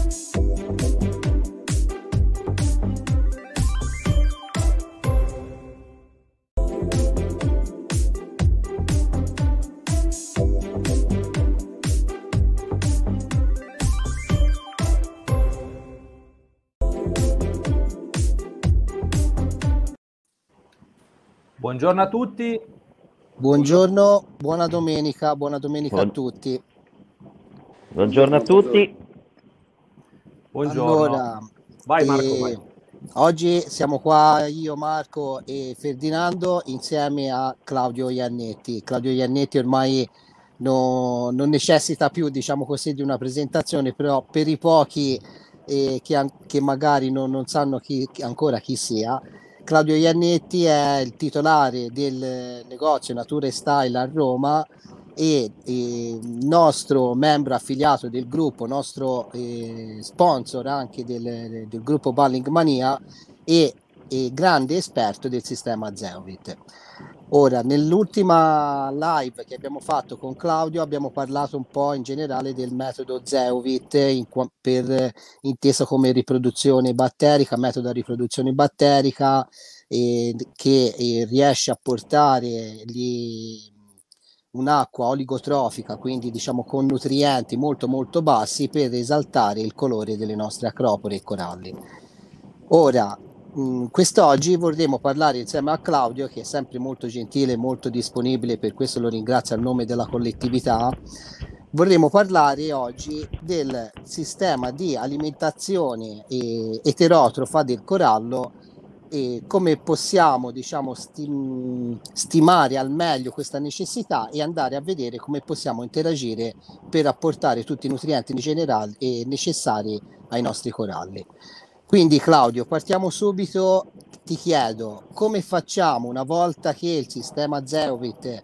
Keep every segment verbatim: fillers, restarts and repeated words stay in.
Buongiorno a tutti. Buongiorno, buona domenica, buona domenica Buon... a tutti. Buongiorno a tutti. Buongiorno. Allora, vai Marco, eh, vai. Oggi siamo qua io, Marco e Ferdinando insieme a Claudio Iannetti. Claudio Iannetti ormai no, non necessita più, diciamo così, di una presentazione, però per i pochi eh, che, che magari non, non sanno chi, ancora chi sia, Claudio Iannetti è il titolare del negozio Natura e Style a Roma e eh, nostro membro affiliato del gruppo, nostro eh, sponsor anche del, del gruppo Balling Mania e, e grande esperto del sistema Zeovit. Ora, nell'ultima live che abbiamo fatto con Claudio abbiamo parlato un po' in generale del metodo Zeovit, in, per, inteso come riproduzione batterica, metodo a riproduzione batterica, eh, che eh, riesce a portare gli, un'acqua oligotrofica, quindi diciamo con nutrienti molto molto bassi per esaltare il colore delle nostre acropore e coralli. Ora, quest'oggi vorremmo parlare insieme a Claudio, che è sempre molto gentile e molto disponibile, per questo lo ringrazio a nome della collettività. Vorremmo parlare oggi del sistema di alimentazione eh, eterotrofa del corallo e come possiamo, diciamo, stim- stimare al meglio questa necessità e andare a vedere come possiamo interagire per apportare tutti i nutrienti generali e necessari ai nostri coralli. Quindi Claudio, partiamo subito, ti chiedo come facciamo una volta che il sistema Zeovit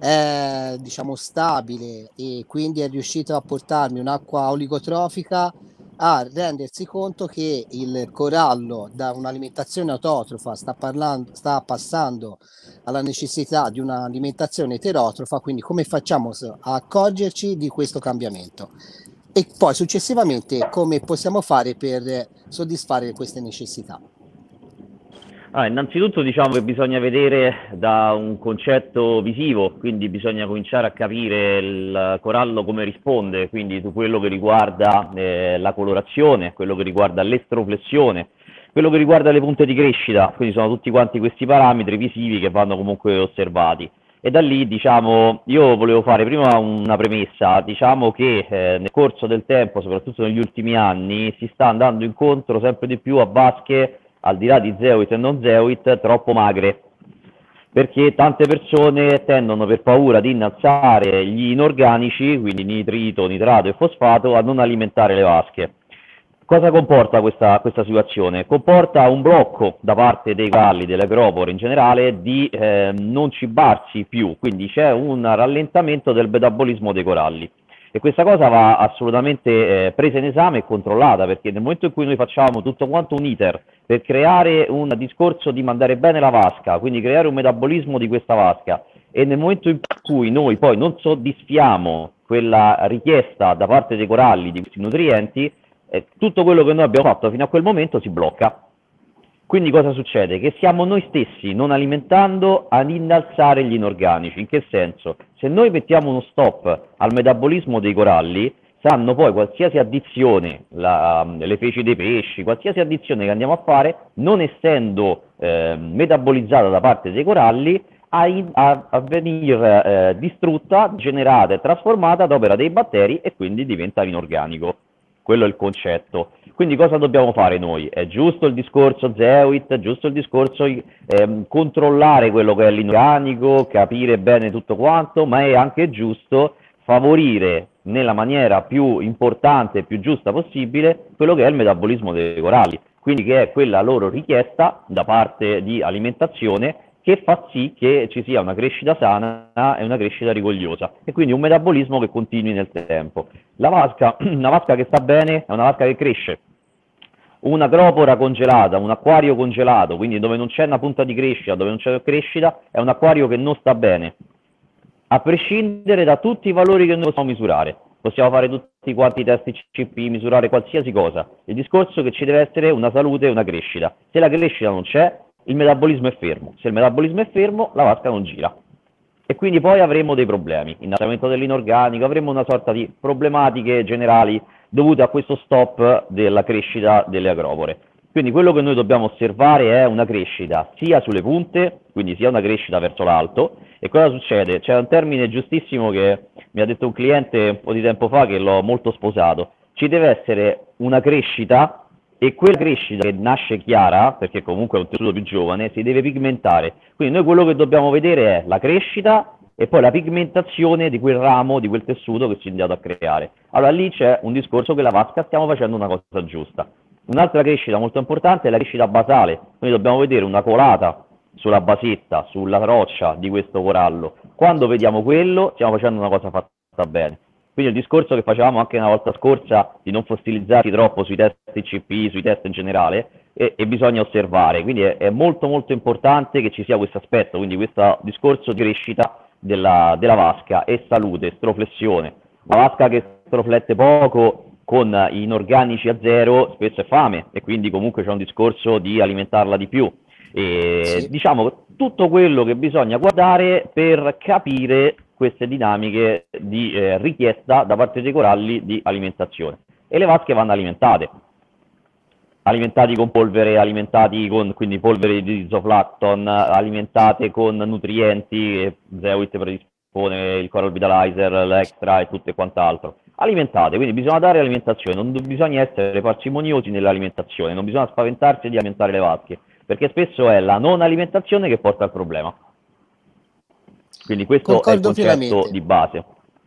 è, diciamo, stabile e quindi è riuscito a portarmi un'acqua oligotrofica a rendersi conto che il corallo da un'alimentazione autotrofa sta, parlando, sta passando alla necessità di un'alimentazione eterotrofa, quindi come facciamo a accorgerci di questo cambiamento? E poi successivamente come possiamo fare per soddisfare queste necessità? Ah, innanzitutto diciamo che bisogna vedere da un concetto visivo, quindi bisogna cominciare a capire il corallo come risponde, quindi su quello che riguarda eh, la colorazione, quello che riguarda l'estroflessione, quello che riguarda le punte di crescita, quindi sono tutti quanti questi parametri visivi che vanno comunque osservati. E da lì, diciamo, io volevo fare prima una premessa, diciamo che eh, nel corso del tempo, soprattutto negli ultimi anni, si sta andando incontro sempre di più a vasche, al di là di Zeovit e non Zeovit, troppo magre, perché tante persone tendono, per paura di innalzare gli inorganici, quindi nitrito, nitrato e fosfato, a non alimentare le vasche. Cosa comporta questa, questa situazione? Comporta un blocco da parte dei coralli, delle acropore in generale, di eh, non cibarsi più, quindi c'è un rallentamento del metabolismo dei coralli. E questa cosa va assolutamente eh, presa in esame e controllata, perché nel momento in cui noi facciamo tutto quanto un iter per creare un discorso di mandare bene la vasca, quindi creare un metabolismo di questa vasca, e nel momento in cui noi poi non soddisfiamo quella richiesta da parte dei coralli di questi nutrienti, eh, tutto quello che noi abbiamo fatto fino a quel momento si blocca. Quindi cosa succede? Che siamo noi stessi, non alimentando, ad innalzare gli inorganici. In che senso? Se noi mettiamo uno stop al metabolismo dei coralli, sanno poi qualsiasi addizione, la, le feci dei pesci, qualsiasi addizione che andiamo a fare, non essendo eh, metabolizzata da parte dei coralli, a, a, a venire eh, distrutta, generata e trasformata ad opera dei batteri e quindi diventa inorganico. Quello è il concetto. Quindi cosa dobbiamo fare noi? È giusto il discorso Zeovit, è giusto il discorso eh, controllare quello che è l'inorganico, capire bene tutto quanto, ma è anche giusto favorire nella maniera più importante e più giusta possibile quello che è il metabolismo dei coralli, quindi che è quella loro richiesta da parte di alimentazione che fa sì che ci sia una crescita sana e una crescita rigogliosa e quindi un metabolismo che continui nel tempo. La vasca, una vasca che sta bene è una vasca che cresce. Una acropora congelata, un acquario congelato, quindi dove non c'è una punta di crescita, dove non c'è crescita, è un acquario che non sta bene, a prescindere da tutti i valori che noi possiamo misurare. possiamo fare tutti quanti i test I C P, misurare qualsiasi cosa. Il discorso è che ci deve essere una salute e una crescita. Se la crescita non c'è, il metabolismo è fermo. Se il metabolismo è fermo, la vasca non gira. E quindi poi avremo dei problemi, innalzamento dell'inorganico, avremo una sorta di problematiche generali dovute a questo stop della crescita delle agropore. Quindi quello che noi dobbiamo osservare è una crescita sia sulle punte, quindi sia una crescita verso l'alto. E cosa succede? C'è un termine giustissimo che mi ha detto un cliente un po' di tempo fa che l'ho molto sposato. Ci deve essere una crescita e quella crescita che nasce chiara, perché comunque è un tessuto più giovane, si deve pigmentare. Quindi noi quello che dobbiamo vedere è la crescita e poi la pigmentazione di quel ramo, di quel tessuto che ci è andato a creare. Allora lì c'è un discorso che la vasca stiamo facendo una cosa giusta. Un'altra crescita molto importante è la crescita basale, quindi dobbiamo vedere una colata sulla basetta, sulla roccia di questo corallo. Quando vediamo quello stiamo facendo una cosa fatta bene. Quindi il discorso che facevamo anche una volta scorsa di non fossilizzarsi troppo sui test I C P, sui test in generale, e, e bisogna osservare. Quindi è, è molto molto importante che ci sia questo aspetto, quindi questo discorso di crescita della, della vasca e salute, estroflessione. Una vasca che estroflette poco con inorganici a zero spesso è fame e quindi comunque c'è un discorso di alimentarla di più. E, sì. Diciamo tutto quello che bisogna guardare per capire queste dinamiche di eh, richiesta da parte dei coralli di alimentazione. E le vasche vanno alimentate, alimentati con polvere, alimentati con quindi polvere di isoflacton, alimentate con nutrienti, Zeoit predispone il Coral Vitalizer, l'Extra e tutto e quant'altro. Alimentate, quindi bisogna dare alimentazione, non bisogna essere parsimoniosi nell'alimentazione, non bisogna spaventarsi di alimentare le vasche, perché spesso è la non alimentazione che porta al problema. Quindi questo Concordo è il concetto finalmente. Di base.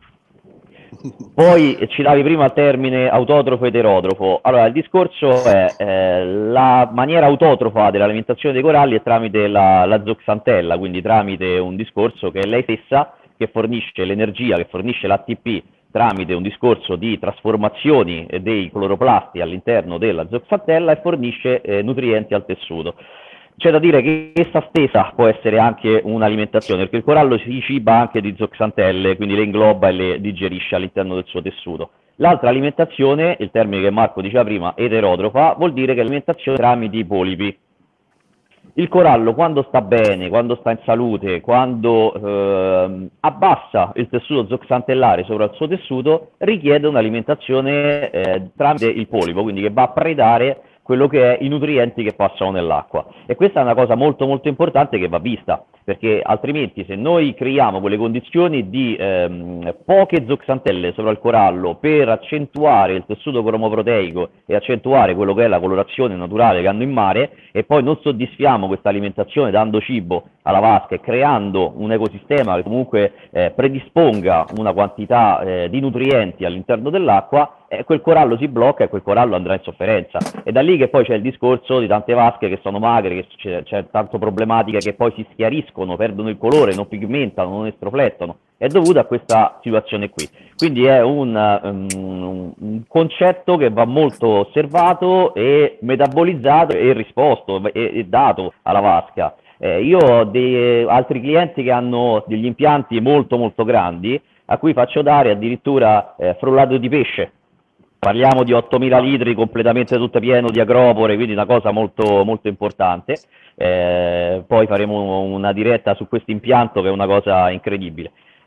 Poi citavi prima il termine autotrofo ed eterotrofo. Allora, il discorso è eh, la maniera autotrofa dell'alimentazione dei coralli è tramite la, la zooxantella, quindi tramite un discorso che è lei stessa che fornisce l'energia, che fornisce l'A T P tramite un discorso di trasformazioni dei cloroplasti all'interno della zooxantella e fornisce eh, nutrienti al tessuto. C'è da dire che essa stessa può essere anche un'alimentazione, perché il corallo si ciba anche di zooxantelle, quindi le ingloba e le digerisce all'interno del suo tessuto. L'altra alimentazione, il termine che Marco diceva prima, eterotrofa, vuol dire che è l'alimentazione tramite i polipi. Il corallo quando sta bene, quando sta in salute, quando eh, abbassa il tessuto zooxantellare sopra il suo tessuto, richiede un'alimentazione eh, tramite il polipo, quindi che va a predare quello che è i nutrienti che passano nell'acqua. E questa è una cosa molto molto importante che va vista, perché altrimenti se noi creiamo quelle condizioni di ehm, poche zooxantelle sopra il corallo per accentuare il tessuto cromoproteico e accentuare quello che è la colorazione naturale che hanno in mare, e poi non soddisfiamo questa alimentazione dando cibo alla vasca e creando un ecosistema che comunque eh, predisponga una quantità eh, di nutrienti all'interno dell'acqua, eh, quel corallo si blocca e quel corallo andrà in sofferenza. E da lì che poi c'è il discorso di tante vasche che sono magre, che c'è, c'è tanto problematica che poi si schiariscono, perdono il colore, non pigmentano, non estroflettono. È dovuta a questa situazione qui. Quindi è un, um, un concetto che va molto osservato e metabolizzato e risposto e, e dato alla vasca. Eh, io ho dei, altri clienti che hanno degli impianti molto molto grandi a cui faccio dare addirittura eh, frullato di pesce. Parliamo di ottomila litri completamente tutto pieno di agropore, quindi una cosa molto, molto importante. Eh, poi faremo una diretta su questo impianto che è una cosa incredibile.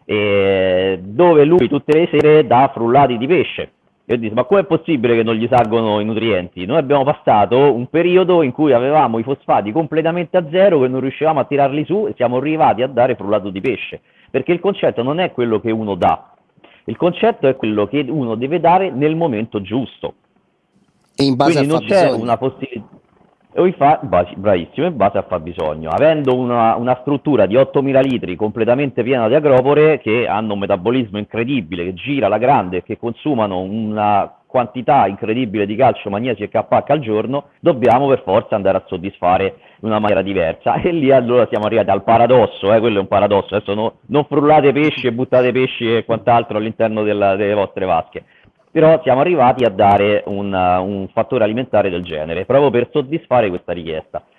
E dove lui tutte le sere dà frullati di pesce. Io dico, ma com'è possibile che non gli salgono i nutrienti? Noi abbiamo passato un periodo in cui avevamo i fosfati completamente a zero, che non riuscivamo a tirarli su e siamo arrivati a dare frullato di pesce. Perché il concetto non è quello che uno dà, il concetto è quello che uno deve dare nel momento giusto. E in base Quindi a non c'è una possibilità. Bravissimo, in base al fabbisogno. Avendo una, una struttura di ottomila litri completamente piena di agropore che hanno un metabolismo incredibile, che gira alla grande e che consumano una quantità incredibile di calcio, magnesio e K H al giorno, dobbiamo per forza andare a soddisfare in una maniera diversa. E lì allora siamo arrivati al paradosso, eh, quello è un paradosso. Adesso no, non frullate pesci e buttate pesci e quant'altro all'interno della, delle vostre vasche. Però siamo arrivati a dare un, un fattore alimentare del genere, proprio per soddisfare questa richiesta.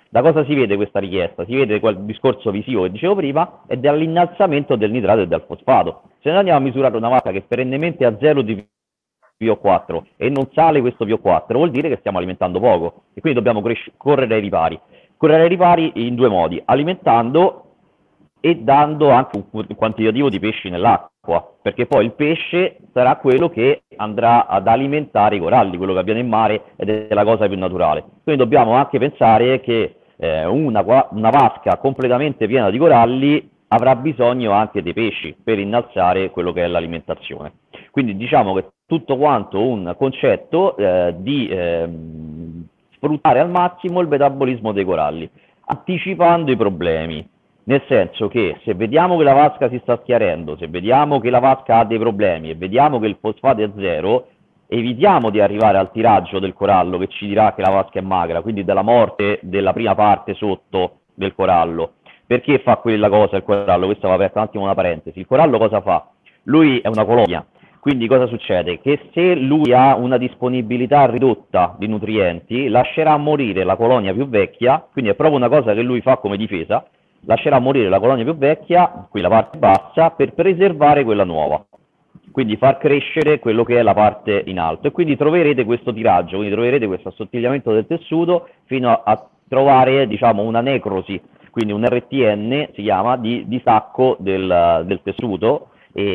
Da cosa si vede questa richiesta? Si vede quel discorso visivo che dicevo prima e dall'innalzamento del nitrato e del fosfato. Se noi andiamo a misurare una vasca che perennemente ha zero di P O quattro e non sale questo P O quattro, vuol dire che stiamo alimentando poco e quindi dobbiamo cres- correre ai ripari. Correre ai ripari in due modi, alimentando e dando anche un quantitativo di pesci nell'acqua, perché poi il pesce sarà quello che andrà ad alimentare i coralli, quello che avviene in mare ed è la cosa più naturale. Quindi dobbiamo anche pensare che eh, una, una vasca completamente piena di coralli avrà bisogno anche dei pesci per innalzare quello che è l'alimentazione. Quindi diciamo che tutto quanto un concetto eh, di eh, sfruttare al massimo il metabolismo dei coralli, anticipando i problemi. Nel senso che se vediamo che la vasca si sta schiarendo, se vediamo che la vasca ha dei problemi e vediamo che il fosfato è zero, evitiamo di arrivare al tiraggio del corallo che ci dirà che la vasca è magra, quindi della morte della prima parte sotto del corallo. Perché fa quella cosa il corallo? Questa va aperta un attimo una parentesi. Il corallo cosa fa? Lui è una colonia, quindi cosa succede? Che se lui ha una disponibilità ridotta di nutrienti, lascerà morire la colonia più vecchia, quindi è proprio una cosa che lui fa come difesa, lascerà morire la colonia più vecchia, qui la parte bassa, per preservare quella nuova, quindi far crescere quello che è la parte in alto, e quindi troverete questo tiraggio, quindi troverete questo assottigliamento del tessuto fino a, a trovare, diciamo, una necrosi, quindi un R T N si chiama, di distacco del, del tessuto,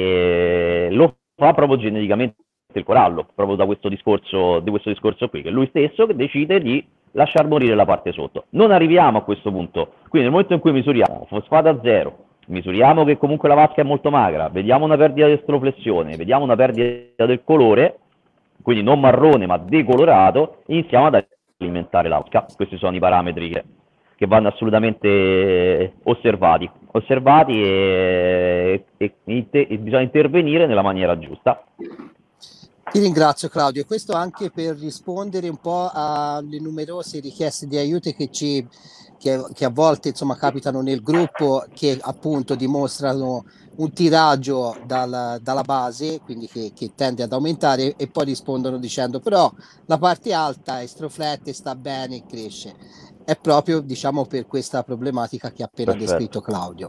e lo fa proprio geneticamente il corallo, proprio da questo discorso, di questo discorso qui, che lui stesso che decide di lasciar morire la parte sotto. Non arriviamo a questo punto, quindi nel momento in cui misuriamo fosfato a zero, misuriamo che comunque la vasca è molto magra, vediamo una perdita di estroflessione, vediamo una perdita del colore, quindi non marrone ma decolorato, iniziamo ad alimentare la vasca. Questi sono i parametri che, che vanno assolutamente osservati, osservati e, e, e bisogna intervenire nella maniera giusta. Ti ringrazio Claudio, questo anche per rispondere un po' alle numerose richieste di aiuto che, ci, che, che a volte insomma capitano nel gruppo, che appunto dimostrano un tiraggio dal, dalla base, quindi che, che tende ad aumentare, e poi rispondono dicendo però la parte alta estroflette, sta bene e cresce. È proprio, diciamo, per questa problematica che ha appena Perfetto. descritto Claudio.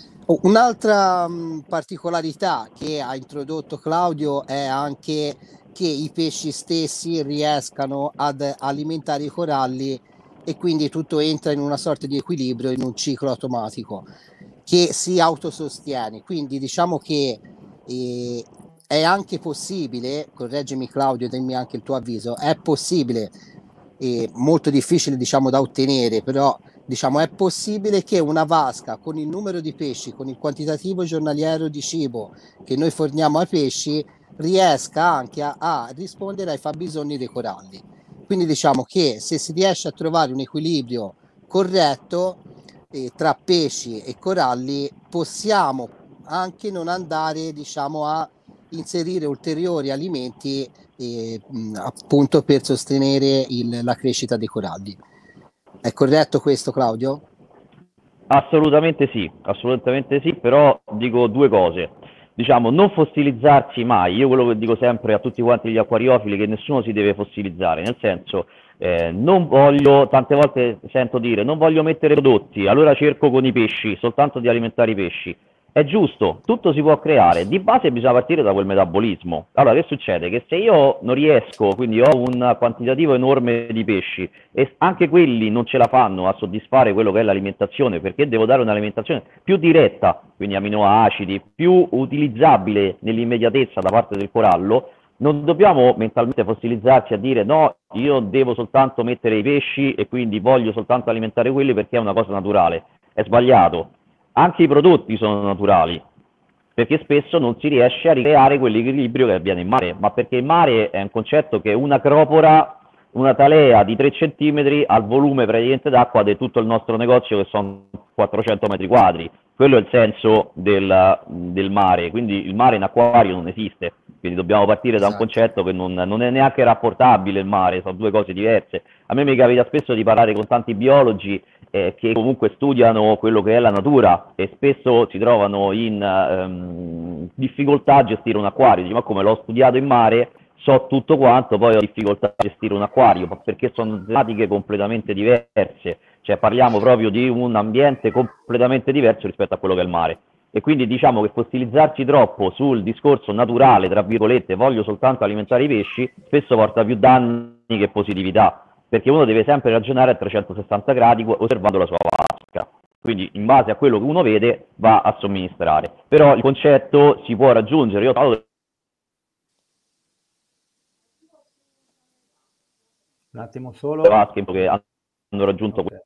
Un'altra mh, particolarità che ha introdotto Claudio è anche che i pesci stessi riescano ad alimentare i coralli, e quindi tutto entra in una sorta di equilibrio, in un ciclo automatico che si autosostiene. Quindi diciamo che eh, è anche possibile, correggimi Claudio, dammi anche il tuo avviso, è possibile, eh, molto difficile diciamo da ottenere, però diciamo è possibile che una vasca con il numero di pesci, con il quantitativo giornaliero di cibo che noi forniamo ai pesci, riesca anche a, a rispondere ai fabbisogni dei coralli. Quindi diciamo che se si riesce a trovare un equilibrio corretto eh, tra pesci e coralli, possiamo anche non andare diciamo a inserire ulteriori alimenti eh, appunto per sostenere il, la crescita dei coralli. È corretto questo, Claudio? Assolutamente sì, assolutamente sì, però dico due cose. Diciamo, non fossilizzarsi mai. Io quello che dico sempre a tutti quanti gli acquariofili è che nessuno si deve fossilizzare, nel senso, eh, non voglio, tante volte sento dire, non voglio mettere prodotti, allora cerco con i pesci, soltanto di alimentare i pesci. È giusto, tutto si può creare, di base bisogna partire da quel metabolismo. Allora che succede? Che se io non riesco, quindi ho un quantitativo enorme di pesci e anche quelli non ce la fanno a soddisfare quello che è l'alimentazione, perché devo dare un'alimentazione più diretta, quindi aminoacidi, più utilizzabile nell'immediatezza da parte del corallo, non dobbiamo mentalmente fossilizzarci a dire no, io devo soltanto mettere i pesci e quindi voglio soltanto alimentare quelli perché è una cosa naturale. È sbagliato. Anche i prodotti sono naturali, perché spesso non si riesce a ricreare quell'equilibrio che avviene in mare, ma perché il mare è un concetto che una cropora, una talea di tre centimetri al volume praticamente d'acqua di tutto il nostro negozio, che sono quattrocento metri quadri. Quello è il senso del, del mare, quindi il mare in acquario non esiste, quindi dobbiamo partire da un concetto che non, non è neanche rapportabile il mare, sono due cose diverse. A me mi capita spesso di parlare con tanti biologi eh, che comunque studiano quello che è la natura e spesso si trovano in ehm, difficoltà a gestire un acquario. Dici, ma come l'ho studiato in mare, so tutto quanto, poi ho difficoltà a gestire un acquario, perché sono tematiche completamente diverse, cioè parliamo proprio di un ambiente completamente diverso rispetto a quello che è il mare. E quindi diciamo che fossilizzarsi troppo sul discorso naturale, tra virgolette, voglio soltanto alimentare i pesci, spesso porta più danni che positività, perché uno deve sempre ragionare a trecentosessanta gradi osservando la sua vasca. Quindi in base a quello che uno vede va a somministrare. Però il concetto si può raggiungere. Io ho trovato un attimo solo. le vasche che hanno raggiunto Okay.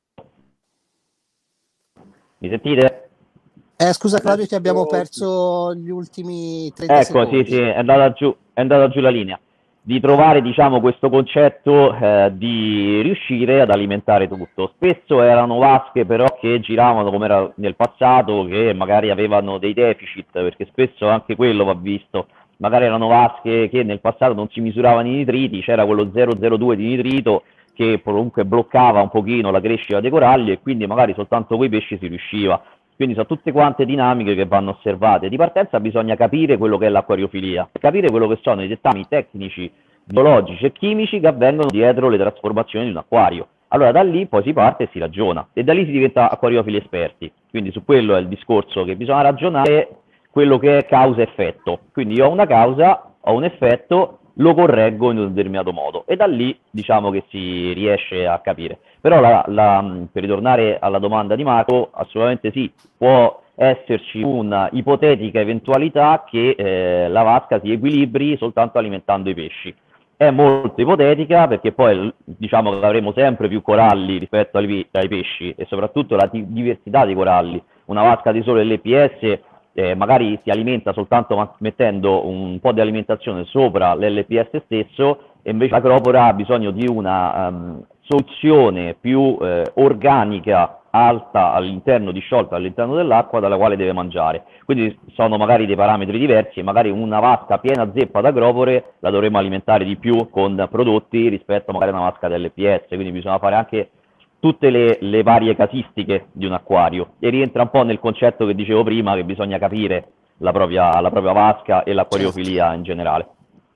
Mi sentite? Eh, scusa Claudio, ti abbiamo perso gli ultimi trenta Ecco, secondi. sì, sì, è andata giù, è andata giù la linea. Di trovare, diciamo, questo concetto eh, di riuscire ad alimentare tutto. Spesso erano vasche però che giravano come era nel passato, che magari avevano dei deficit, perché spesso anche quello va visto. Magari erano vasche che nel passato non si misuravano i nitriti, c'era quello zero zero due di nitrito che comunque bloccava un pochino la crescita dei coralli e quindi magari soltanto quei pesci si riusciva. Quindi sono tutte quante dinamiche che vanno osservate. Di partenza bisogna capire quello che è l'acquariofilia, capire quello che sono i dettami tecnici, biologici e chimici che avvengono dietro le trasformazioni di un acquario. Allora da lì poi si parte e si ragiona e da lì si diventa acquariofili esperti. Quindi su quello è il discorso che bisogna ragionare, quello che è causa-effetto. Quindi io ho una causa, ho un effetto, lo correggo in un determinato modo e da lì diciamo che si riesce a capire. Però la, la, per ritornare alla domanda di Marco, assolutamente sì, può esserci un'ipotetica eventualità che eh, la vasca si equilibri soltanto alimentando i pesci. È molto ipotetica perché poi diciamo che avremo sempre più coralli rispetto ai, ai pesci e soprattutto la diversità dei coralli. Una vasca di solo L P S Eh, magari si alimenta soltanto mettendo un po' di alimentazione sopra l'L P S stesso e invece l'acropora ha bisogno di una um, soluzione più eh, organica, alta all'interno, disciolta all'interno dell'acqua dalla quale deve mangiare. Quindi sono magari dei parametri diversi e magari una vasca piena zeppa d'agropore la dovremo alimentare di più con prodotti rispetto magari a una vasca dell'L P S, quindi bisogna fare anche tutte le, le varie casistiche di un acquario e rientra un po' nel concetto che dicevo prima che bisogna capire la propria, la propria vasca e l'acquariofilia certo. in generale.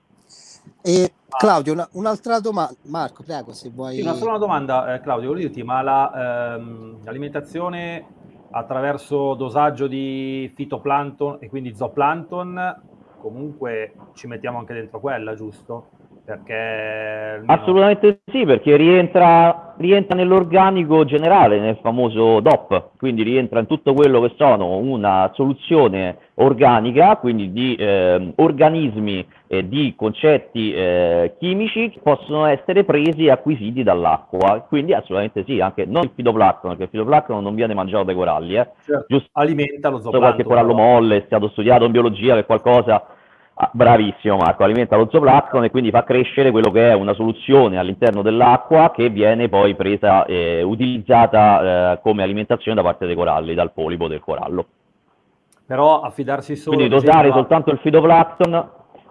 E Claudio, una, un'altra domanda, Marco prego se vuoi. Sì, una sola domanda eh, Claudio, volevo dirti, ma la, ehm, l'alimentazione attraverso dosaggio di fitoplancton e quindi zooplancton comunque ci mettiamo anche dentro quella, giusto? Perché almeno... Assolutamente sì, perché rientra, rientra nell'organico generale, nel famoso D O P, quindi rientra in tutto quello che sono una soluzione organica, quindi di eh, organismi e di concetti eh, chimici che possono essere presi e acquisiti dall'acqua, quindi assolutamente sì, anche non il fitoplancton, perché il fitoplancton non viene mangiato dai coralli, eh. Certo, giusto alimenta lo zooplancton. Qualche corallo molle, è stato studiato in biologia che qualcosa... Ah, bravissimo Marco, alimenta lo zooplancton e quindi fa crescere quello che è una soluzione all'interno dell'acqua che viene poi presa e utilizzata eh, come alimentazione da parte dei coralli, dal polipo del corallo. Però affidarsi solo... Quindi dosare esempio, soltanto il fitoplancton...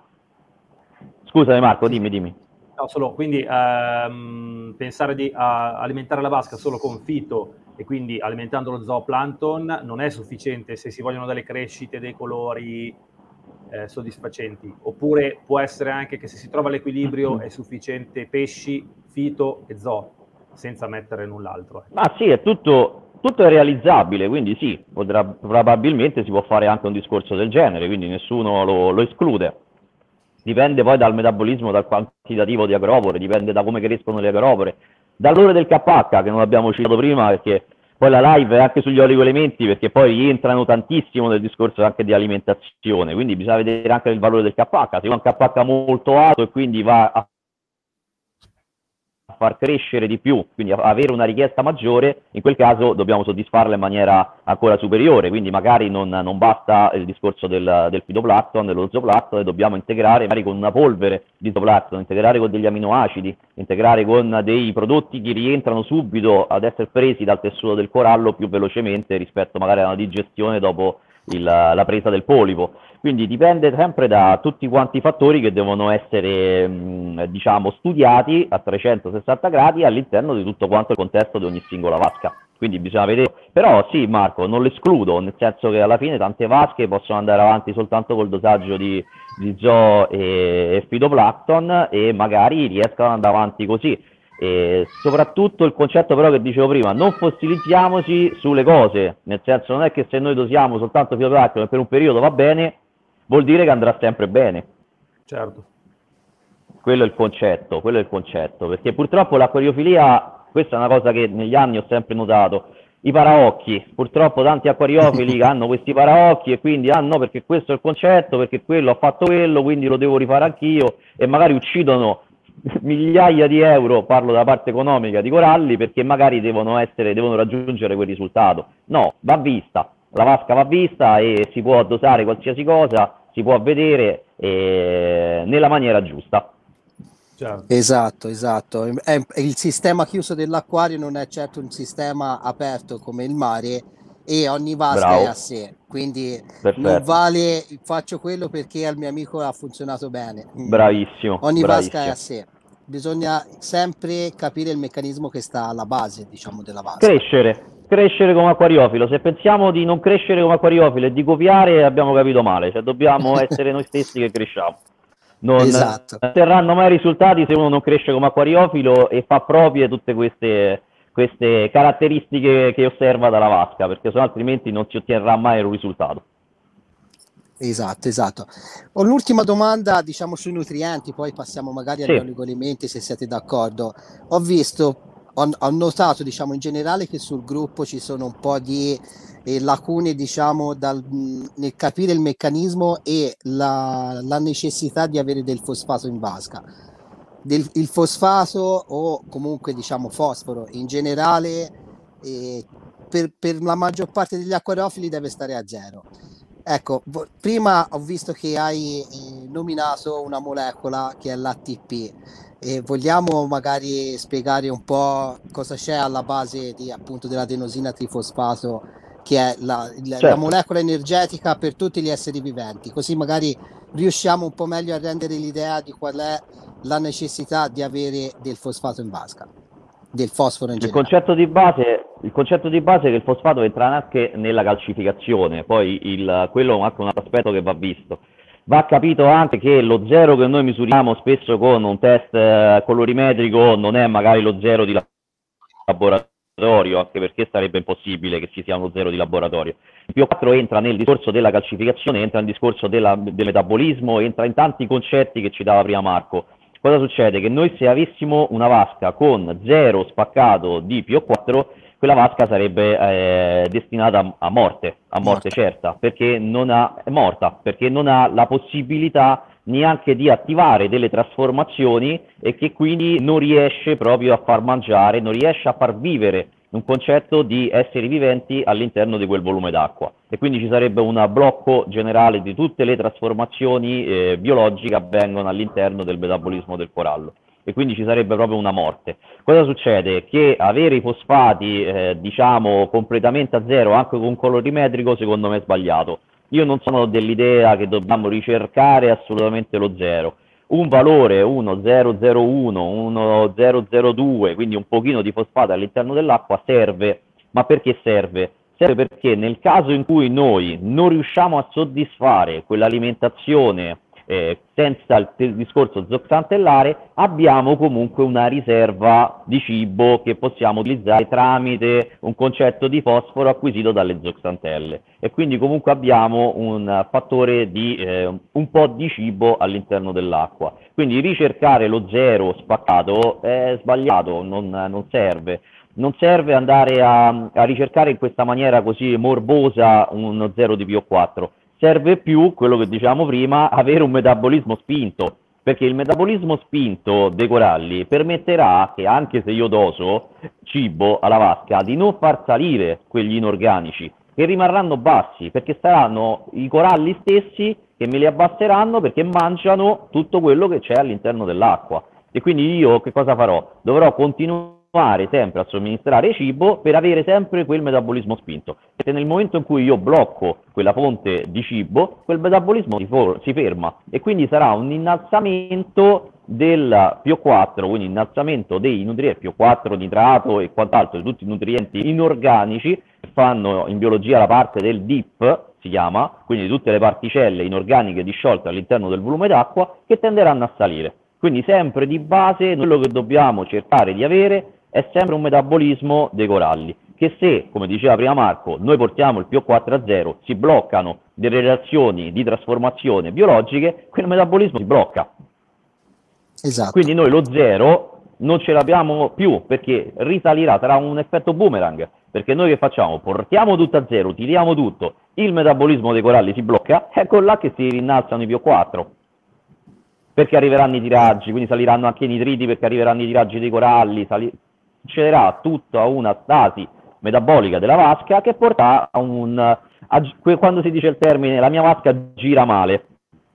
Scusami Marco, dimmi, dimmi. No, solo, quindi ehm, pensare di a, alimentare la vasca solo con fito e quindi alimentando lo zooplancton non è sufficiente se si vogliono delle crescite, dei colori... Eh, soddisfacenti, oppure può essere anche che se si trova l'equilibrio è sufficiente pesci, fito e zoo senza mettere null'altro. Ma sì, è tutto, tutto è realizzabile, quindi sì, potrà, probabilmente si può fare anche un discorso del genere, quindi nessuno lo, lo esclude. Dipende poi dal metabolismo, dal quantitativo di agropore, dipende da come crescono le agropore, dall'ore del K H che non abbiamo citato prima perché poi la live è anche sugli oligoelementi perché poi rientrano tantissimo nel discorso anche di alimentazione, quindi bisogna vedere anche il valore del K H, se ha un K H molto alto e quindi va a far crescere di più, quindi avere una richiesta maggiore, in quel caso dobbiamo soddisfarla in maniera ancora superiore, quindi magari non, non basta il discorso del, del fitoplancton, dello zooplancton, e dobbiamo integrare magari con una polvere di zooplancton, integrare con degli aminoacidi, integrare con dei prodotti che rientrano subito ad essere presi dal tessuto del corallo più velocemente rispetto magari a una digestione dopo il, la presa del polipo. Quindi dipende sempre da tutti quanti i fattori che devono essere mh, diciamo studiati a trecentosessanta gradi all'interno di tutto quanto il contesto di ogni singola vasca. quindi bisogna vedere. Però sì, Marco, non l'escludo, nel senso che alla fine tante vasche possono andare avanti soltanto col dosaggio di, di zoo e, e fitoplancton, e magari riescano ad andare avanti così. E soprattutto il concetto però che dicevo prima, non fossilizziamoci sulle cose, nel senso non è che se noi dosiamo soltanto fitoplancton e per un periodo va bene, vuol dire che andrà sempre bene. Certo. Quello è il concetto, quello è il concetto, perché purtroppo l'acquariofilia, questa è una cosa che negli anni ho sempre notato, i paraocchi, purtroppo tanti acquariofili hanno questi paraocchi e quindi ah no, perché questo è il concetto, perché quello ha fatto quello, quindi lo devo rifare anch'io, e magari uccidono migliaia di euro, parlo dalla parte economica, di coralli, perché magari devono essere, devono raggiungere quel risultato. No, va vista, la vasca va vista e si può dosare qualsiasi cosa, si può vedere eh, nella maniera giusta. Certo. Esatto, esatto. È, è il sistema chiuso dell'acquario non è certo un sistema aperto come il mare, e ogni vasca Bravo. È a sé, quindi Perfetto. Non vale faccio quello perché al mio amico ha funzionato bene. Bravissimo. Ogni bravissimo. vasca è a sé. Bisogna sempre capire il meccanismo che sta alla base, diciamo, della vasca. Crescere, crescere come acquariofilo. Se pensiamo di non crescere come acquariofilo e di copiare, abbiamo capito male, cioè dobbiamo essere noi stessi che cresciamo. Non esatto. otterranno mai risultati se uno non cresce come acquariofilo e fa proprie tutte queste, queste caratteristiche che osserva dalla vasca, perché sennò altrimenti non si otterrà mai un risultato. Esatto, esatto. Ho l'ultima domanda, diciamo, sui nutrienti, poi passiamo magari agli Sì. oligoelementi, se siete d'accordo. Ho visto, ho, ho notato, diciamo, in generale che sul gruppo ci sono un po' di eh, lacune, diciamo, dal, nel capire il meccanismo e la, la necessità di avere del fosfato in vasca. Del, il fosfato o comunque, diciamo, fosforo in generale, eh, per, per la maggior parte degli acquariofili deve stare a zero. Ecco, prima ho visto che hai eh, nominato una molecola che è l'A T P, e vogliamo magari spiegare un po' cosa c'è alla base di, appunto, dell'adenosina trifosfato, che è la, la, certo. la molecola energetica per tutti gli esseri viventi, così magari riusciamo un po' meglio a rendere l'idea di qual è la necessità di avere del fosfato in vasca, del fosforo in il generale. Concetto di base, il concetto di base è che il fosfato entra anche nella calcificazione, poi il, quello è anche un altro aspetto che va visto. Va capito anche che lo zero che noi misuriamo spesso con un test eh, colorimetrico non è magari lo zero di laboratorio, anche perché sarebbe impossibile che ci sia uno zero di laboratorio. Il P O quattro entra nel discorso della calcificazione, entra nel discorso della, del metabolismo, entra in tanti concetti che ci dava prima Marco. Cosa succede? Che noi, se avessimo una vasca con zero spaccato di P O quattro, quella vasca sarebbe eh, destinata a, a morte, a morte morta. certa, perché non ha, è morta, perché non ha la possibilità neanche di attivare delle trasformazioni, e che quindi non riesce proprio a far mangiare, non riesce a far vivere un concetto di esseri viventi all'interno di quel volume d'acqua, e quindi ci sarebbe un blocco generale di tutte le trasformazioni eh, biologiche che avvengono all'interno del metabolismo del corallo, e quindi ci sarebbe proprio una morte. Cosa succede? Che avere i fosfati eh, diciamo completamente a zero anche con colorimetrico secondo me è sbagliato. Io non sono dell'idea che dobbiamo ricercare assolutamente lo zero. Un valore uno zero zero uno, uno zero zero due, quindi un pochino di fosfato all'interno dell'acqua serve. Ma perché serve? Serve perché nel caso in cui noi non riusciamo a soddisfare quell'alimentazione eh, senza il, il discorso zoxantellare, abbiamo comunque una riserva di cibo che possiamo utilizzare tramite un concetto di fosforo acquisito dalle zoxantelle, e quindi comunque abbiamo un fattore di eh, un po' di cibo all'interno dell'acqua. Quindi ricercare lo zero spaccato è sbagliato, non, non serve. Non serve andare a, a ricercare in questa maniera così morbosa uno zero di P O quattro. Serve più, quello che dicevamo prima, avere un metabolismo spinto, perché il metabolismo spinto dei coralli permetterà che, anche se io doso cibo alla vasca, di non far salire quegli inorganici, che rimarranno bassi, perché saranno i coralli stessi che me li abbasseranno, perché mangiano tutto quello che c'è all'interno dell'acqua. E quindi io che cosa farò? Dovrò continuare sempre a somministrare cibo per avere sempre quel metabolismo spinto, perché nel momento in cui io blocco quella fonte di cibo, quel metabolismo si, si ferma, e quindi sarà un innalzamento del P O quattro, quindi innalzamento dei nutrienti, P O quattro, nitrato e quant'altro, di tutti i nutrienti inorganici che fanno in biologia la parte del D I P, si chiama, quindi tutte le particelle inorganiche disciolte all'interno del volume d'acqua, che tenderanno a salire. Quindi sempre di base quello che dobbiamo cercare di avere è sempre un metabolismo dei coralli, che se, come diceva prima Marco, noi portiamo il P O quattro a zero, si bloccano delle reazioni di trasformazione biologiche, quel metabolismo si blocca. Esatto. Quindi noi lo zero non ce l'abbiamo più, perché risalirà, sarà un effetto boomerang, perché noi che facciamo? Portiamo tutto a zero, tiriamo tutto, il metabolismo dei coralli si blocca, ecco là che si rinnalzano i P O quattro, perché arriveranno i tiraggi, quindi saliranno anche i nitriti perché arriveranno i tiraggi dei coralli, sali... succederà tutta una stasi metabolica della vasca che porta a un, a, quando si dice il termine la mia vasca gira male,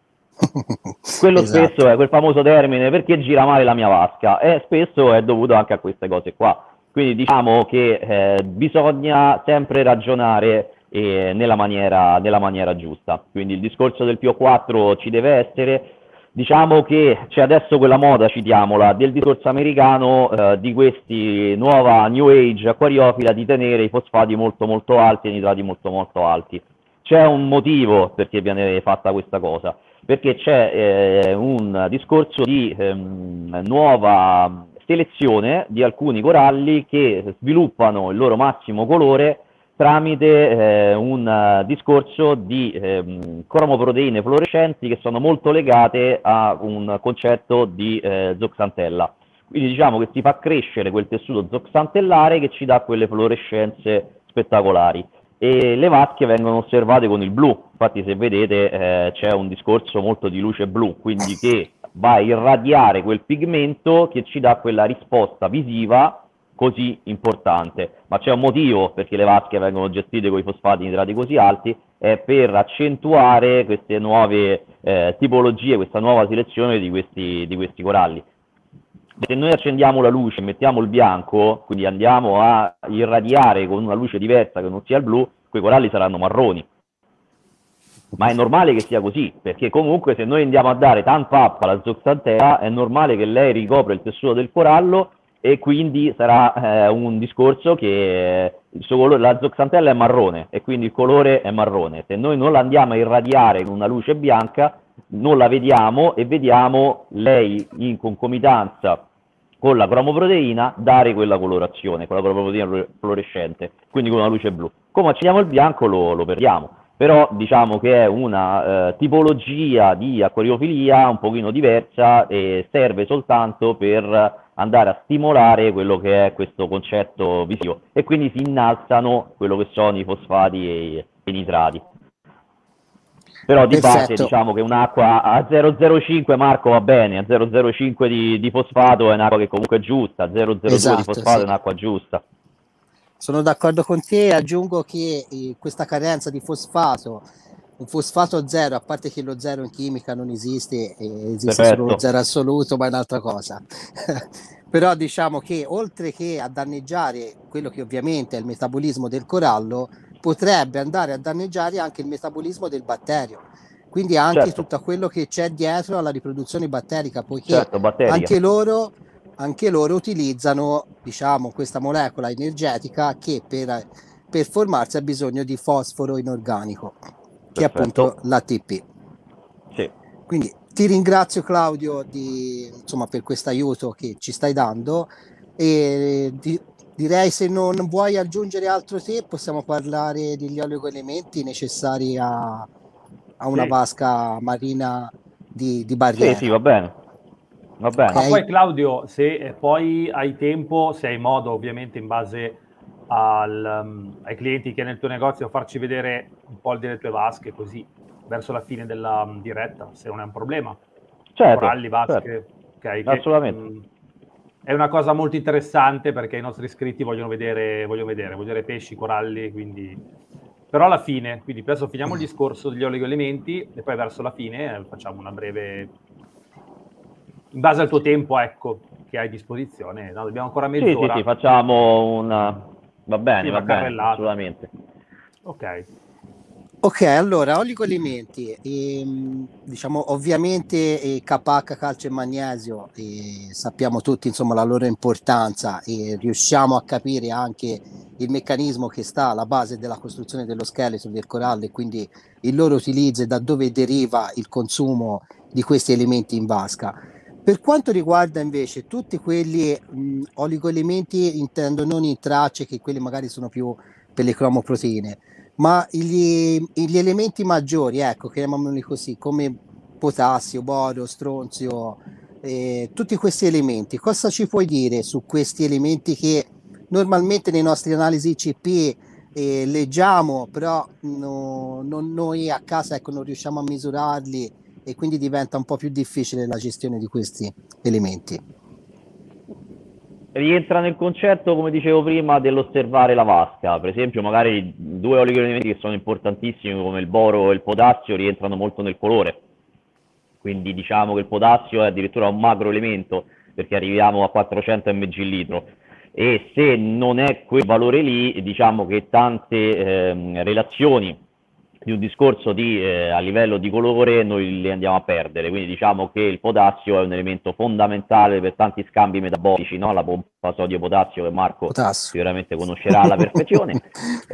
quello esatto. spesso è quel famoso termine perché gira male la mia vasca, e spesso è dovuto anche a queste cose qua. Quindi diciamo che eh, bisogna sempre ragionare eh, nella maniera, nella maniera giusta. Quindi il discorso del P O quattro ci deve essere. Diciamo che c'è adesso quella moda, citiamola, del discorso americano eh, di questi nuova New Age acquariofila di tenere i fosfati molto molto alti e i nitrati molto molto alti. C'è un motivo perché viene fatta questa cosa, perché c'è eh, un discorso di ehm, nuova selezione di alcuni coralli che sviluppano il loro massimo colore tramite eh, un uh, discorso di ehm, cromoproteine fluorescenti che sono molto legate a un concetto di eh, zooxanthella. Quindi diciamo che si fa crescere quel tessuto zooxanthellare che ci dà quelle fluorescenze spettacolari. E le vasche vengono osservate con il blu, infatti se vedete eh, c'è un discorso molto di luce blu, quindi che va a irradiare quel pigmento che ci dà quella risposta visiva così importante. Ma c'è un motivo perché le vasche vengono gestite con i fosfati nitrati così alti, è per accentuare queste nuove eh, tipologie, questa nuova selezione di questi, di questi coralli. Se noi accendiamo la luce e mettiamo il bianco, quindi andiamo a irradiare con una luce diversa che non sia il blu, quei coralli saranno marroni. Ma è normale che sia così, perché comunque se noi andiamo a dare tanta acqua alla zooxanthella, è normale che lei ricopra il tessuto del corallo e quindi sarà eh, un discorso che il suo colore, la zooxanthella è marrone e quindi il colore è marrone. Se noi non la andiamo a irradiare con una luce bianca, non la vediamo e vediamo lei in concomitanza con la cromoproteina dare quella colorazione, con la cromoproteina fluorescente, quindi con una luce blu. Come accendiamo il bianco lo, lo perdiamo, però diciamo che è una eh, tipologia di acquariofilia un pochino diversa e serve soltanto per andare a stimolare quello che è questo concetto visivo e quindi si innalzano quello che sono i fosfati e i nitrati. Però di Perfetto. base diciamo che un'acqua a zero virgola zero cinque, Marco, va bene, a zero virgola zero cinque di, di fosfato è un'acqua che comunque è giusta, a zero virgola zero due Esatto, di fosfato sì. è un'acqua giusta. Sono d'accordo con te, aggiungo che eh, questa carenza di fosfato, un fosfato zero, a parte che lo zero in chimica non esiste, eh, esiste Perfetto. solo lo zero assoluto, ma è un'altra cosa. Però diciamo che oltre che a danneggiare quello che ovviamente è il metabolismo del corallo, potrebbe andare a danneggiare anche il metabolismo del batterio, quindi anche Certo. tutto quello che c'è dietro alla riproduzione batterica, poiché Certo, batterica. anche loro, anche loro utilizzano, diciamo, questa molecola energetica che per, per formarsi ha bisogno di fosforo inorganico, che è Perfetto. appunto l'A T P. Sì. Quindi ti ringrazio Claudio di, insomma, per questo aiuto che ci stai dando e di, direi, se non vuoi aggiungere altro te, possiamo parlare degli oligoelementi necessari a, a una Sì. vasca marina di, di Sì, barriera. sì, va bene. Va bene. Ma Ok. poi Claudio, se eh, poi hai tempo, se hai modo ovviamente in base al, um, ai clienti che hai nel tuo negozio, farci vedere un po' delle tue vasche così verso la fine della um, diretta, se non è un problema. Certo, Coralli, vasche, certo. ok, che, Assolutamente. mh, è una cosa molto interessante perché i nostri iscritti vogliono vedere, vogliono vedere, vogliono vedere pesci, coralli, quindi... Però alla fine, quindi adesso finiamo il discorso degli oligoelementi e poi verso la fine eh, facciamo una breve... In base al tuo tempo, ecco, che hai a disposizione. No, dobbiamo ancora mezz'ora. Sì, sì, sì, facciamo una... Va bene, Sì, va una bene, carrellata. assolutamente. Ok. Ok, allora, oligoelementi, ehm, diciamo ovviamente eh, K H, calcio e magnesio, eh, sappiamo tutti insomma la loro importanza e riusciamo a capire anche il meccanismo che sta alla base della costruzione dello scheletro del corallo e quindi il loro utilizzo e da dove deriva il consumo di questi elementi in vasca. Per quanto riguarda invece tutti quelli mh, oligoelementi, intendo non in tracce, che quelli magari sono più per le cromoproteine, ma gli, gli elementi maggiori, ecco, chiamiamoli così, come potassio, boro, stronzio, eh, tutti questi elementi, cosa ci puoi dire su questi elementi che normalmente nei nostri analisi I C P eh, leggiamo, però no, non, noi a casa ecco, non riusciamo a misurarli e quindi diventa un po' più difficile la gestione di questi elementi. Rientra nel concetto, come dicevo prima, dell'osservare la vasca. Per esempio, magari due oligoelementi che sono importantissimi come il boro e il potassio rientrano molto nel colore. Quindi diciamo che il potassio è addirittura un macroelemento perché arriviamo a quattrocento millimetri litro e se non è quel valore lì, diciamo che tante ehm, relazioni di un discorso di, eh, a livello di colore noi le andiamo a perdere, quindi diciamo che il potassio è un elemento fondamentale per tanti scambi metabolici, no? La pompa sodio-potassio che Marco Potassio. sicuramente conoscerà alla perfezione.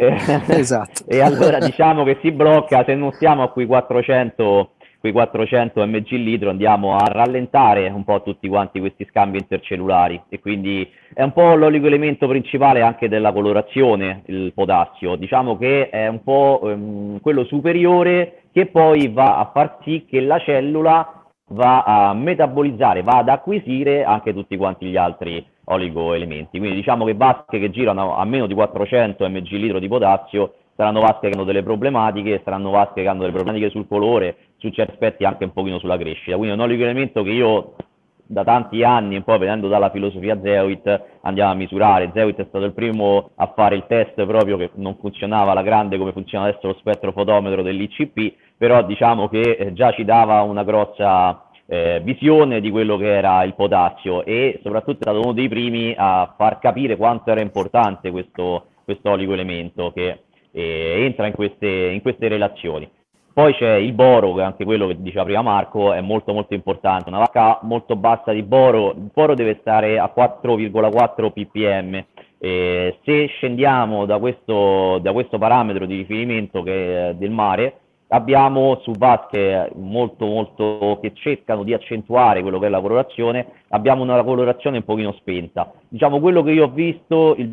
Esatto. E allora diciamo che si blocca, se non siamo a quei quattrocento quei quattrocento millimetri litro andiamo a rallentare un po' tutti quanti questi scambi intercellulari e quindi è un po' l'oligoelemento principale anche della colorazione, il potassio. Diciamo che è un po' ehm, quello superiore che poi va a far sì che la cellula va a metabolizzare, va ad acquisire anche tutti quanti gli altri oligoelementi. Quindi diciamo che vasche che girano a meno di quattrocento millimetri litro di potassio saranno vasche che hanno delle problematiche, saranno vasche che hanno delle problematiche sul colore, su certi aspetti anche un pochino sulla crescita. Quindi è un oligoelemento che io da tanti anni, un po' venendo dalla filosofia Zeoit, andiamo a misurare. Zeoit è stato il primo a fare il test proprio che non funzionava alla grande come funziona adesso lo spettrofotometro dell'I C P, però diciamo che già ci dava una grossa eh, visione di quello che era il potassio e soprattutto è stato uno dei primi a far capire quanto era importante questo, questo oligoelemento che eh, entra in queste, in queste relazioni. Poi c'è il boro, che è anche quello che diceva prima Marco, è molto molto importante. Una vacca molto bassa di boro, il boro deve stare a quattro virgola quattro ppm. Eh, se scendiamo da questo, da questo parametro di riferimento che è del mare, abbiamo su vasche molto molto che cercano di accentuare quello che è la colorazione, abbiamo una colorazione un pochino spenta. Diciamo quello che io ho visto il,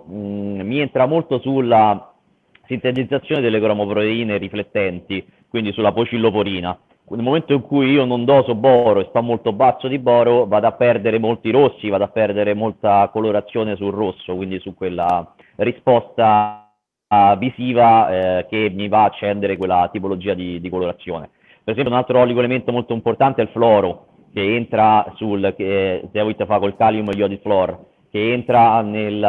mh, mi entra molto sulla sintetizzazione delle cromoproteine riflettenti, quindi sulla pocilloporina. Nel momento in cui io non doso boro e sto molto basso di boro, vado a perdere molti rossi, vado a perdere molta colorazione sul rosso, quindi su quella risposta visiva eh, che mi va a accendere quella tipologia di, di colorazione. Per esempio un altro oligoelemento molto importante è il fluoro, che entra sul, che Zeoit fa col calium iodide fluor, che entra nel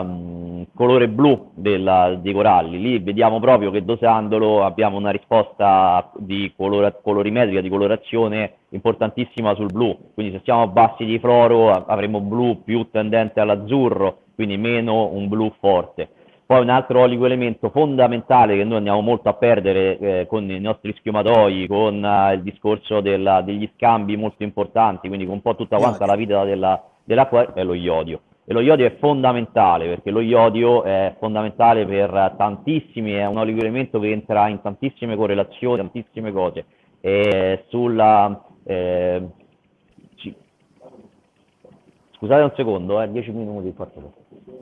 um, colore blu della, dei coralli. Lì vediamo proprio che dosandolo abbiamo una risposta di colora, colorimetrica, di colorazione importantissima sul blu, quindi se siamo bassi di fluoro avremo blu più tendente all'azzurro, quindi meno un blu forte. Poi un altro oligoelemento fondamentale che noi andiamo molto a perdere eh, con i nostri schiomatoi, con eh, il discorso della, degli scambi molto importanti, quindi con un po' tutta quanta la vita della, dell'acqua, è lo iodio. E lo iodio è fondamentale perché lo iodio è fondamentale per tantissimi, è un oligoelemento che entra in tantissime correlazioni, tantissime cose. E sulla, eh, ci... Scusate un secondo, eh, dieci minuti, fatto.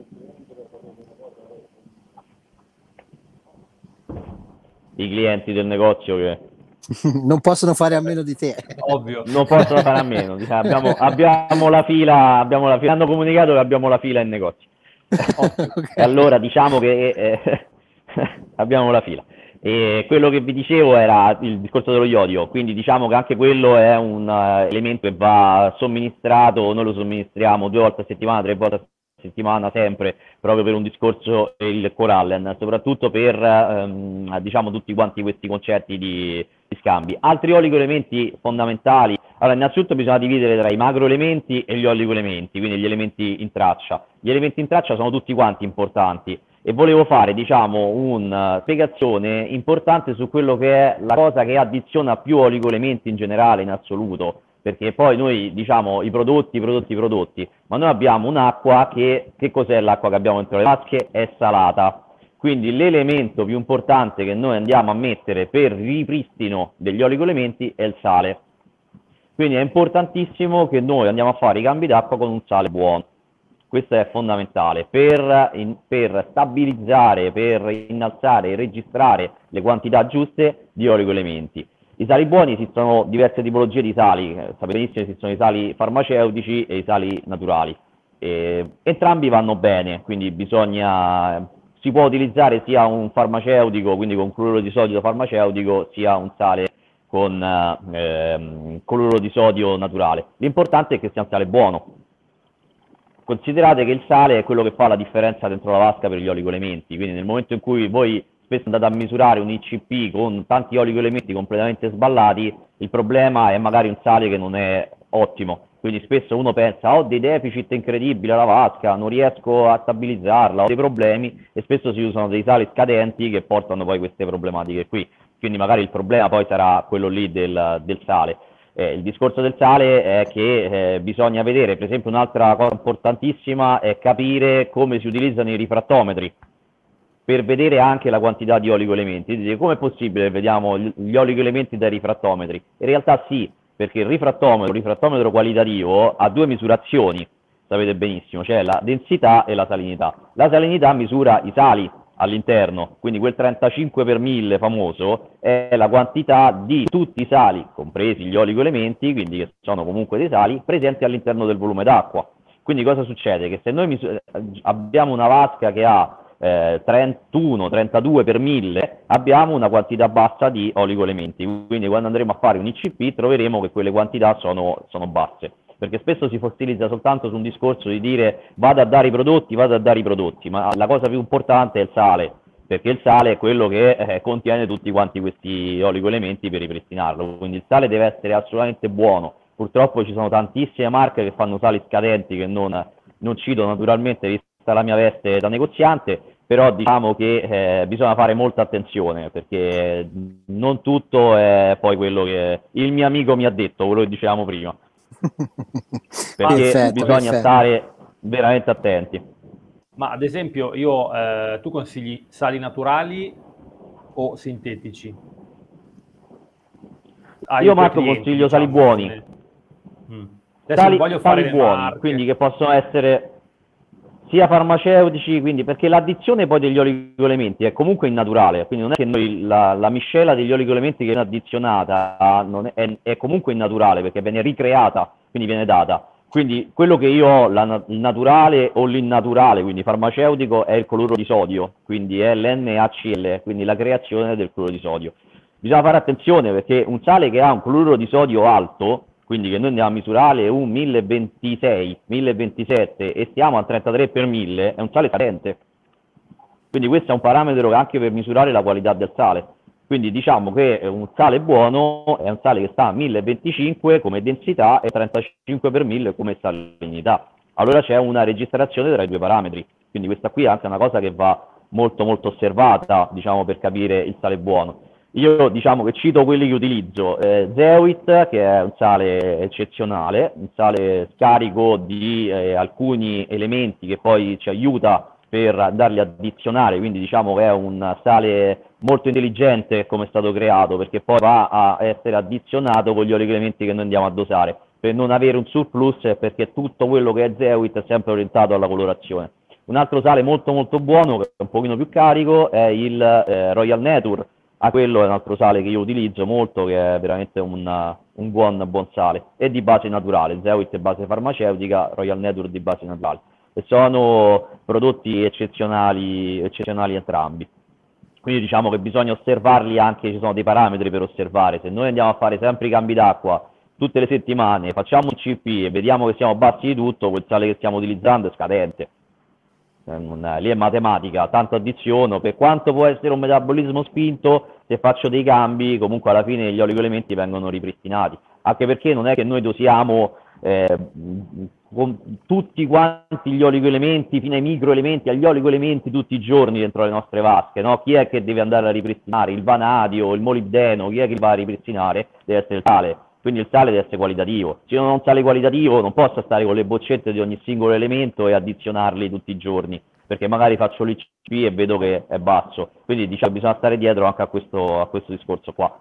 I clienti del negozio che non possono fare a meno di te. Ovvio. Non possono fare a meno. Diciamo, abbiamo, abbiamo la fila, abbiamo la fila, hanno comunicato che abbiamo la fila in negozio. Okay. Allora diciamo che eh, abbiamo la fila. E quello che vi dicevo era il discorso dello iodio, quindi diciamo che anche quello è un uh, elemento che va somministrato, noi lo somministriamo due volte a settimana, tre volte a settimana sempre, proprio per un discorso il corallen, soprattutto per ehm, diciamo tutti quanti questi concetti di, di scambi. Altri oligoelementi fondamentali, allora innanzitutto bisogna dividere tra i macroelementi e gli oligoelementi, quindi gli elementi in traccia. Gli elementi in traccia sono tutti quanti importanti e volevo fare, diciamo, una spiegazione importante su quello che è la cosa che addiziona più oligoelementi in generale, in assoluto, perché poi noi diciamo i prodotti, i prodotti, i prodotti, ma noi abbiamo un'acqua che, che cos'è l'acqua che abbiamo dentro le vasche? È salata. Quindi l'elemento più importante che noi andiamo a mettere per ripristino degli oligoelementi è il sale. Quindi è importantissimo che noi andiamo a fare i cambi d'acqua con un sale buono. Questo è fondamentale per, in, per stabilizzare, per innalzare e registrare le quantità giuste di oligoelementi. I sali buoni, esistono diverse tipologie di sali, sapete benissimo esistono i sali farmaceutici e i sali naturali. E, entrambi vanno bene, quindi bisogna, si può utilizzare sia un farmaceutico, quindi con cloruro di sodio farmaceutico, sia un sale con eh, cloruro di sodio naturale. L'importante è che sia un sale buono. Considerate che il sale è quello che fa la differenza dentro la vasca per gli oligoelementi, quindi nel momento in cui voi spesso andate a misurare un I C P con tanti oligoelementi completamente sballati, il problema è magari un sale che non è ottimo, quindi spesso uno pensa ho dei deficit incredibili alla vasca, non riesco a stabilizzarla, ho dei problemi, e spesso si usano dei sali scadenti che portano poi queste problematiche qui, quindi magari il problema poi sarà quello lì del, del sale. Eh, il discorso del sale è che eh, bisogna vedere, per esempio un'altra cosa importantissima è capire come si utilizzano i rifrattometri per vedere anche la quantità di oligoelementi. Come è possibile che vediamo gli oligoelementi dai rifrattometri? In realtà sì, perché il rifrattometro, il rifrattometro qualitativo ha due misurazioni, sapete benissimo, cioè la densità e la salinità. La salinità misura i sali all'interno, quindi quel trentacinque per mille famoso è la quantità di tutti i sali, compresi gli oligoelementi, quindi che sono comunque dei sali, presenti all'interno del volume d'acqua. Quindi cosa succede? Che se noi abbiamo una vasca che ha eh, trentuno trentadue per mille, abbiamo una quantità bassa di oligoelementi, quindi quando andremo a fare un I C P troveremo che quelle quantità sono, sono basse. Perché spesso si fossilizza soltanto su un discorso di dire vado a dare i prodotti, vado a dare i prodotti, ma la cosa più importante è il sale, perché il sale è quello che eh, contiene tutti quanti questi oligoelementi per ripristinarlo, quindi il sale deve essere assolutamente buono. Purtroppo ci sono tantissime marche che fanno sali scadenti che non, non cito naturalmente, vista la mia veste da negoziante, però diciamo che eh, bisogna fare molta attenzione, perché non tutto è poi quello che il mio amico mi ha detto, quello che dicevamo prima. Perché perfetto, bisogna perfetto. stare veramente attenti. Ma ad esempio io, eh, tu consigli sali naturali o sintetici? Ai Io tuoi Marco clienti, consiglio sali diciamo, buoni, nel- Mm. Adesso sali, non voglio fare sali le buoni, marche. quindi che possono essere sia farmaceutici, quindi perché l'addizione poi degli oligoelementi è comunque innaturale, quindi non è che noi la, la miscela degli oligoelementi che viene addizionata non è, è, è comunque innaturale, perché viene ricreata, quindi viene data. Quindi quello che io ho, la, il naturale o l'innaturale, quindi farmaceutico, è il cloruro di sodio, quindi è l'N A C L, quindi la creazione del cloruro di sodio. Bisogna fare attenzione perché un sale che ha un cloruro di sodio alto, quindi che noi andiamo a misurare un mille ventisei, mille ventisette e stiamo a trentatré per mille, è un sale scadente. Quindi questo è un parametro anche per misurare la qualità del sale. Quindi diciamo che un sale buono è un sale che sta a mille venticinque come densità e trentacinque per mille come salinità. Allora c'è una registrazione tra i due parametri. Quindi questa qui è anche una cosa che va molto molto osservata, diciamo, per capire il sale buono. Io diciamo che cito quelli che utilizzo, eh, Zeoit, che è un sale eccezionale, un sale scarico di eh, alcuni elementi che poi ci aiuta per andarli a addizionare, quindi diciamo che è un sale molto intelligente come è stato creato, perché poi va a essere addizionato con gli oligoelementi che noi andiamo a dosare, per non avere un surplus, perché tutto quello che è Zeoit è sempre orientato alla colorazione. Un altro sale molto molto buono, che è un pochino più carico, è il eh, Royal Nature. Ah, quello è un altro sale che io utilizzo molto, che è veramente un, un buon, buon sale, è di base naturale, Zeoit è base farmaceutica, Royal Nature di base naturale, e sono prodotti eccezionali, eccezionali entrambi. Quindi diciamo che bisogna osservarli anche, ci sono dei parametri per osservare. Se noi andiamo a fare sempre i cambi d'acqua tutte le settimane, facciamo un C P e vediamo che siamo bassi di tutto, quel sale che stiamo utilizzando è scadente. Lì è matematica, tanto addiziono, per quanto può essere un metabolismo spinto, se faccio dei cambi comunque alla fine gli oligoelementi vengono ripristinati, anche perché non è che noi dosiamo eh, con tutti quanti gli oligoelementi, fino ai microelementi, agli oligoelementi tutti i giorni dentro le nostre vasche, no? Chi è che deve andare a ripristinare? Il vanadio, il molibdeno, chi è che va a ripristinare? Deve essere il sale, quindi il sale deve essere qualitativo. Se io non ho un sale qualitativo non posso stare con le boccette di ogni singolo elemento e addizionarli tutti i giorni, perché magari faccio l'I C P e vedo che è basso, quindi diciamo bisogna stare dietro anche a questo, a questo discorso qua.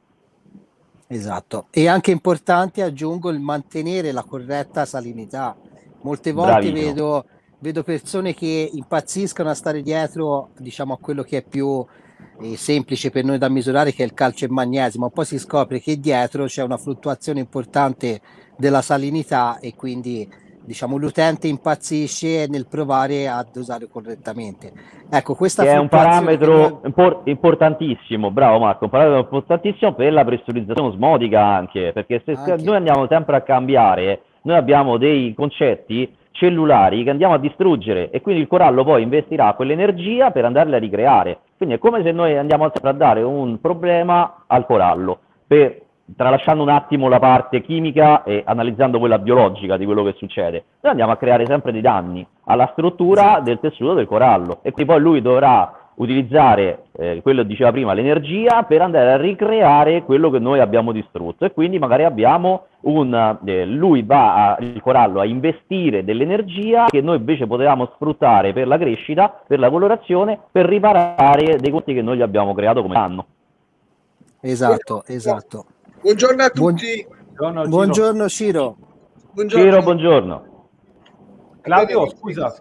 Esatto, e anche importante, aggiungo, il mantenere la corretta salinità. Molte volte Bravissimo. vedo, vedo persone che impazziscono a stare dietro, diciamo, a quello che è più eh, semplice per noi da misurare, che è il calcio e magnesio, ma poi si scopre che dietro c'è una fluttuazione importante della salinità e quindi, diciamo, l'utente impazzisce nel provare a dosare correttamente. Ecco, questa che è un fluttuazione che parametro noi- impor- importantissimo, bravo Marco, un parametro importantissimo per la pressurizzazione osmotica anche, perché se, se Anche. noi andiamo sempre a cambiare, noi abbiamo dei concetti cellulari che andiamo a distruggere e quindi il corallo poi investirà quell'energia per andarle a ricreare. Quindi è come se noi andiamo sempre a dare un problema al corallo, per, tralasciando un attimo la parte chimica e analizzando quella biologica di quello che succede. Noi andiamo a creare sempre dei danni alla struttura Esatto. del tessuto del corallo e quindi poi lui dovrà utilizzare, eh, quello che diceva prima, l'energia per andare a ricreare quello che noi abbiamo distrutto e quindi magari abbiamo un, eh, lui va a, il corallo a investire dell'energia che noi invece potevamo sfruttare per la crescita, per la colorazione, per riparare dei conti che noi gli abbiamo creato come danno. Esatto, esatto. Buongiorno a Buon- tutti. Buongiorno, Ciro. Buongiorno Ciro. Buongiorno. Ciro, buongiorno. Claudio, Bene, scusa,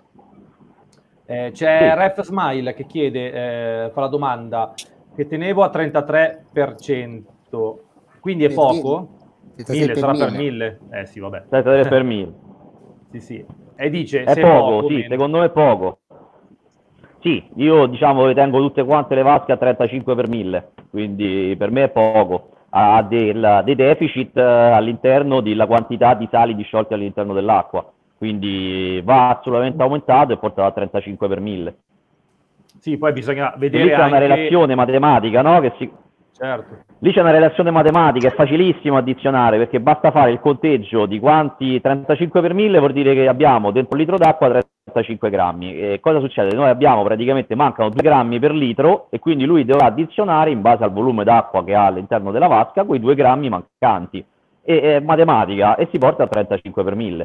eh, c'è Sì. Ref Smile che chiede, eh, fa la domanda, che tenevo a trentatré per cento, quindi è Per poco? trentatré mille, per sarà per mille. mille? Eh sì, vabbè. trentatré per mille. Sì, sì. E dice, È se poco, poco, sì, meno. secondo me è poco. Sì, io diciamo che tengo tutte quante le vasche a trentacinque per mille, quindi per me è poco. Ha del- dei deficit eh, all'interno della quantità di sali disciolti all'interno dell'acqua, quindi va assolutamente aumentato e portato a trentacinque per mille. Sì, poi bisogna E vedere lì c'è una anche... relazione matematica, no? Che si... Certo. Lì c'è una relazione matematica, è facilissimo addizionare perché basta fare il conteggio di quanti trentacinque per mille vuol dire che abbiamo dentro un litro d'acqua trentacinque grammi. E cosa succede? Noi abbiamo praticamente, mancano due grammi per litro e quindi lui dovrà addizionare in base al volume d'acqua che ha all'interno della vasca quei due grammi mancanti. E è matematica e si porta a trentacinque per mille.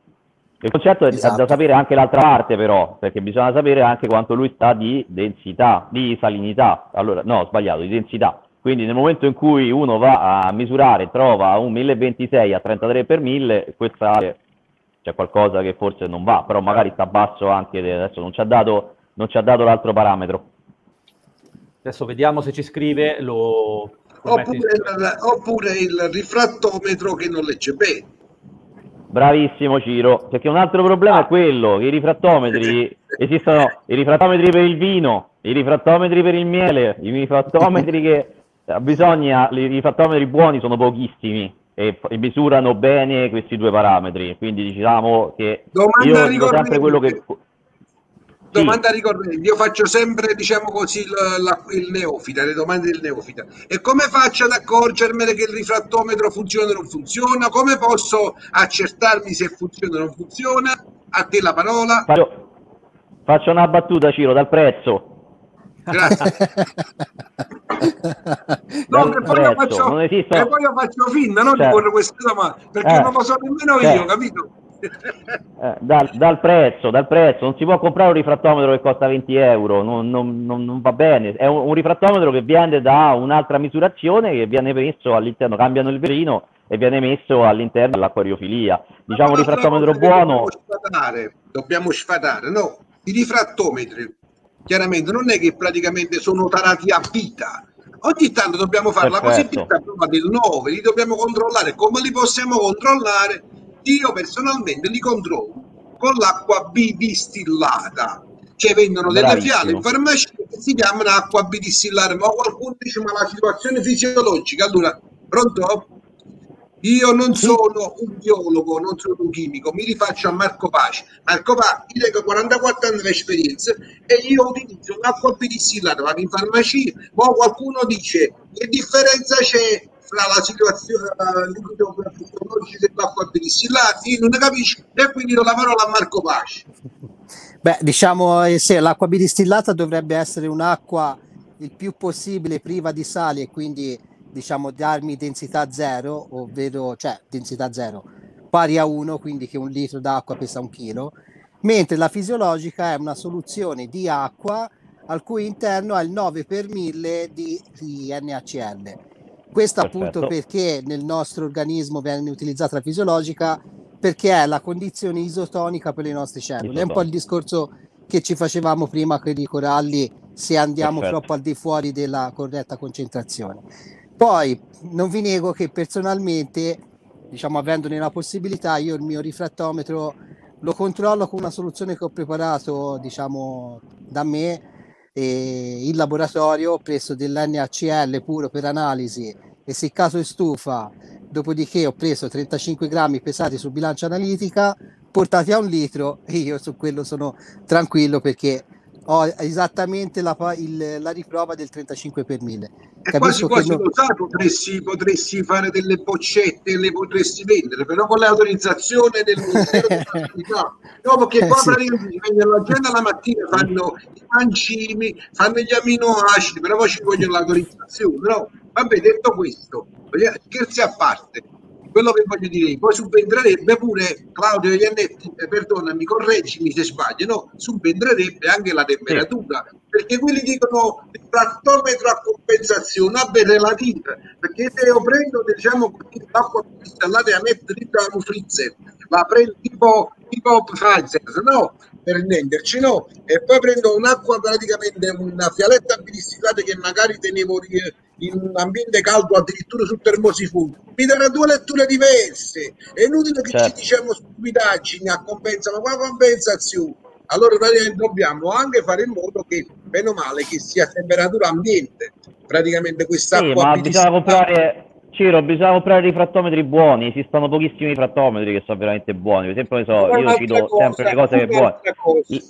Il concetto è, Esatto. è da sapere anche l'altra parte però, perché bisogna sapere anche quanto lui sta di densità, di salinità. Allora, no, ho sbagliato, di densità. Quindi nel momento in cui uno va a misurare e trova un mille ventisei a trentatré per mille, questa c'è qualcosa che forse non va, però magari sta basso anche, adesso non ci ha dato, non ci ha dato l'altro parametro. Adesso vediamo se ci scrive, lo... lo mette in- Oppure il, oppure il rifrattometro che non legge bene. Bravissimo Ciro, perché un altro problema è quello che i rifrattometri, esistono i rifrattometri per il vino, i rifrattometri per il miele, i rifrattometri che bisogna, i rifrattometri buoni sono pochissimi e, e misurano bene questi due parametri, quindi diciamo che Domanda io dico sempre ricorrente. quello che... Sì. Domanda ricorrente, io faccio sempre, diciamo così, il, la- il neofita, le domande del neofita. E come faccio ad accorgermene che il rifrattometro funziona o non funziona? Come posso accertarmi se funziona o non funziona? A te la parola. Faccio, faccio una battuta Ciro, dal prezzo. Grazie. No, Dal che poi io prezzo, faccio, non esistono- che poi io faccio finta, non Certo. di porre queste domande, perché Eh. non lo so nemmeno io, Certo. capito? Eh, dal, dal prezzo, dal prezzo, non si può comprare un rifrattometro che costa venti euro, non, non- non- non va bene, è un, un rifrattometro che viene da un'altra misurazione che viene messo all'interno, cambiano il verino e viene messo all'interno dell'acquariofilia. Diciamo un Un'altra rifrattometro cosa che buono, Dobbiamo sfatare, dobbiamo sfatare, no? I rifrattometri, chiaramente, non è che praticamente sono tarati a vita. Ogni tanto dobbiamo fare la Perfetto. cosiddetta prova del nove, li dobbiamo controllare. Come li possiamo controllare? Io personalmente li controllo con l'acqua B distillata. Cioè vendono delle Bravissimo. fiale in farmacia che si chiamano acqua B distillata, ma qualcuno dice ma la situazione fisiologica, allora, pronto? Io non sono un biologo, non sono un chimico, mi rifaccio a Marco Paci. Marco Paci, io ho quarantaquattro anni di esperienza e io utilizzo un'acqua B distillata, vado in farmacia, poi qualcuno dice che differenza c'è tra la situazione liquido fisiologica dell'acqua distillata, io non ne capisco, e quindi do la parola a Marco Paci. Beh, diciamo eh, sì, l'acqua bidistillata dovrebbe essere un'acqua il più possibile priva di sali e quindi diciamo darmi densità zero, ovvero cioè densità zero pari a uno, quindi che un litro d'acqua pesa un chilo, mentre la fisiologica è una soluzione di acqua al cui interno ha il nove per mille di, di N A C L. Questo appunto perché nel nostro organismo viene utilizzata la fisiologica, perché è la condizione isotonica per le nostre cellule. Isotonica. È un po' il discorso che ci facevamo prima con i coralli, se andiamo Perfetto. troppo al di fuori della corretta concentrazione. Poi non vi nego che personalmente, diciamo avendone la possibilità, io il mio rifrattometro lo controllo con una soluzione che ho preparato, diciamo, da me e in laboratorio. Ho preso dell'N A C L puro per analisi, essiccato in stufa, dopodiché ho preso trentacinque grammi pesati su bilancia analitica, portati a un litro, e io su quello sono tranquillo perché ho esattamente la, il, la riprova del trentacinque per mille. E quasi quasi non... lo sai, potresti, potresti fare delle boccette e le potresti vendere, però con l'autorizzazione del Ministero della Sanità. No, perché qua sì. praticamente la gente la mattina fanno i mancimi, fanno gli aminoacidi, però poi ci vogliono l'autorizzazione. No? Vabbè, detto questo, scherzi a parte, quello che voglio dire, poi subentrerebbe pure Claudio Iannetti, eh, perdonami, correggimi se sbaglio, no? Subentrerebbe anche la temperatura, sì. perché quelli dicono il rifrattometro a compensazione, vabbè, relativa, perché se io prendo, diciamo, l'acqua cristallata e la metto dentro la freezer, la prendo tipo, tipo Pfizer, no? Per intenderci, no? E poi prendo un'acqua, praticamente una fialetta bidistillata che magari tenevo in un ambiente caldo, addirittura su termosifone, mi darà due letture diverse. È inutile che certo. ci diciamo stupidaggini a compensa, ma qua compensazione. Allora dobbiamo anche fare in modo che, bene o male, che sia a temperatura ambiente, praticamente quest'acqua. Sì, ma bisogna comprare, Ciro, bisogna comprare rifrattometri buoni, esistono pochissimi rifrattometri che sono veramente buoni, per esempio, ne so, io cito cosa, sempre le cose che buone. I...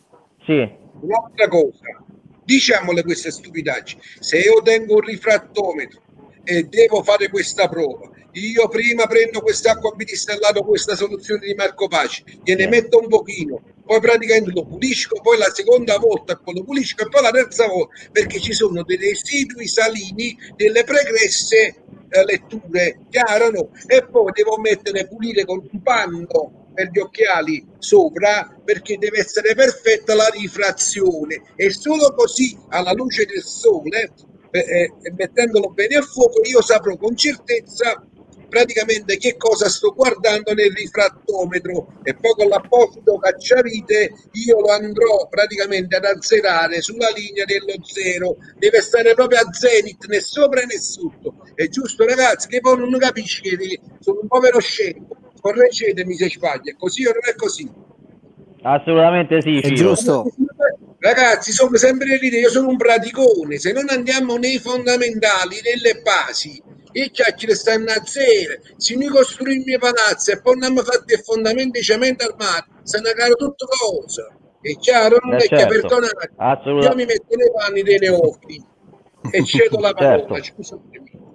Sì. Un'altra cosa, diciamole queste stupidaggini, se io tengo un rifrattometro e devo fare questa prova, io prima prendo quest'acqua bidistillata, questa soluzione di Marco Paci, gliene metto un pochino, poi praticamente lo pulisco, poi la seconda volta poi lo pulisco e poi la terza volta, perché ci sono dei residui salini delle pregresse eh, letture, chiaro, no? E poi devo mettere pulire con un panno per gli occhiali sopra, perché deve essere perfetta la rifrazione, e solo così alla luce del sole eh, eh, mettendolo bene a fuoco io saprò con certezza praticamente che cosa sto guardando nel rifrattometro, e poi con l'apposito cacciavite io lo andrò praticamente ad azzerare sulla linea dello zero, deve stare proprio a zenith, né sopra né sotto. È giusto, ragazzi, che poi non capisci che sono un povero scemo, correggetemi se sbaglio, è così o non è così? Assolutamente sì, è giusto. Ragazzi, sono sempre lì, io sono un praticone, se non andiamo nei fondamentali, nelle basi, e chiacchiere stanno a zero, se noi costruiamo i palazzi e poi non abbiamo fatto il fondamento di cemento armato, se ne caro tutto cosa, è chiaro, non eh è certo. che perdonate, io mi metto nei panni dei neofiti e cedo la parola, certo. scusate.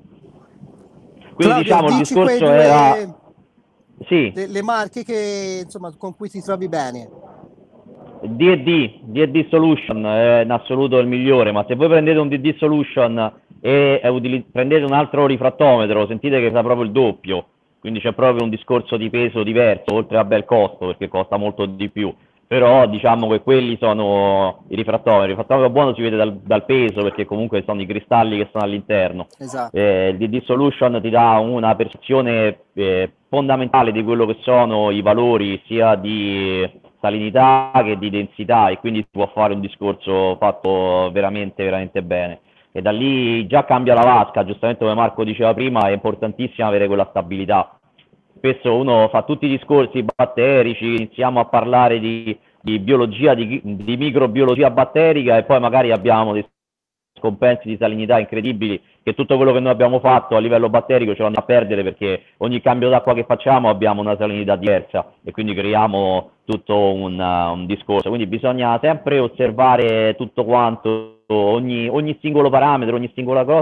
Quindi Claudio, diciamo il discorso due... era... Sì. Le, le marche che, insomma, con cui ti trovi bene. D e D, D e D Solution è in assoluto il migliore, ma se voi prendete un D D Solution e e prendete un altro rifrattometro, sentite che fa proprio il doppio, quindi c'è proprio un discorso di peso diverso, oltre a bel costo, perché costa molto di più, però diciamo che quelli sono i rifrattometri. Il rifrattometro buono si vede dal, dal peso, perché comunque sono i cristalli che sono all'interno. Esatto. Eh, il D D Solution ti dà una percezione eh, fondamentale di quello che sono i valori sia di salinità che di densità, e quindi si può fare un discorso fatto veramente veramente bene, e da lì già cambia la vasca. Giustamente, come Marco diceva prima, è importantissimo avere quella stabilità. Spesso uno fa tutti i discorsi batterici, iniziamo a parlare di, di biologia, di, di microbiologia batterica, e poi magari abbiamo dei scompensi di salinità incredibili, che tutto quello che noi abbiamo fatto a livello batterico ce lo andiamo a perdere, perché ogni cambio d'acqua che facciamo abbiamo una salinità diversa, e quindi creiamo tutto un, uh, un discorso. Quindi bisogna sempre osservare tutto quanto, ogni, ogni singolo parametro, ogni singola cosa,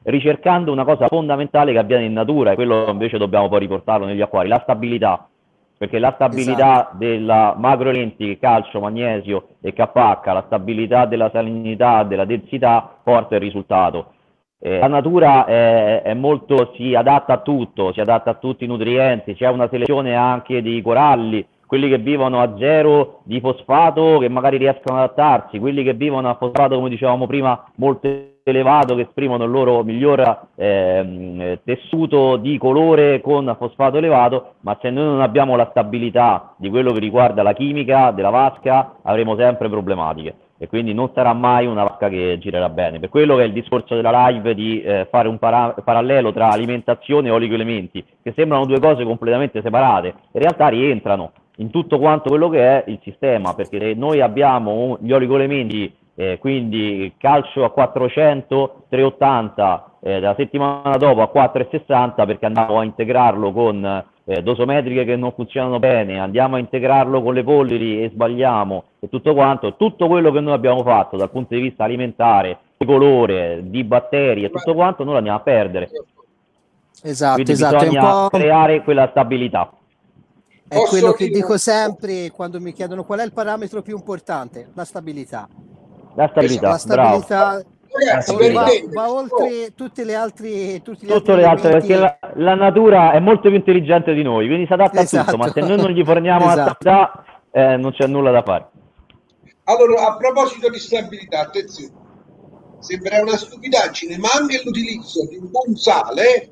ricercando una cosa fondamentale che avviene in natura, e quello invece dobbiamo poi riportarlo negli acquari, la stabilità. Perché la stabilità esatto. della macroelementi, calcio, magnesio e K H, la stabilità della salinità, della densità, porta il risultato. Eh, la natura è, è molto, si adatta a tutto, si adatta a tutti i nutrienti, c'è una selezione anche dei coralli, quelli che vivono a zero di fosfato che magari riescono ad adattarsi, quelli che vivono a fosfato, come dicevamo prima, molto elevato, che esprimono il loro miglior eh, tessuto di colore con fosfato elevato, ma se noi non abbiamo la stabilità di quello che riguarda la chimica della vasca, avremo sempre problematiche e quindi non sarà mai una vasca che girerà bene. Per quello che è il discorso della live di eh, fare un para parallelo tra alimentazione e oligoelementi, che sembrano due cose completamente separate, in realtà rientrano in tutto quanto quello che è il sistema, perché se noi abbiamo gli oligoelementi, eh, quindi calcio a quattrocento, tre ottanta, eh, la settimana dopo a quattro e sessanta, perché andiamo a integrarlo con eh, dosometriche che non funzionano bene, andiamo a integrarlo con le polveri e sbagliamo e tutto quanto, tutto quello che noi abbiamo fatto dal punto di vista alimentare, di colore, di batteri e tutto quanto, noi lo andiamo a perdere. Esatto, quindi esatto, bisogna creare quella stabilità. È Posso quello che dico sempre quando mi chiedono qual è il parametro più importante, la stabilità. La stabilità, la stabilità Ragazzi, va, va oltre tutte le altre, tutti gli tutte altri le altre, elementi. perché la, la natura è molto più intelligente di noi, quindi si adatta esatto. a tutto, ma se noi non gli forniamo esatto. la stabilità eh, non c'è nulla da fare. Allora, a proposito di stabilità, attenzione, sembra una stupidaggine, ma anche l'utilizzo di un buon sale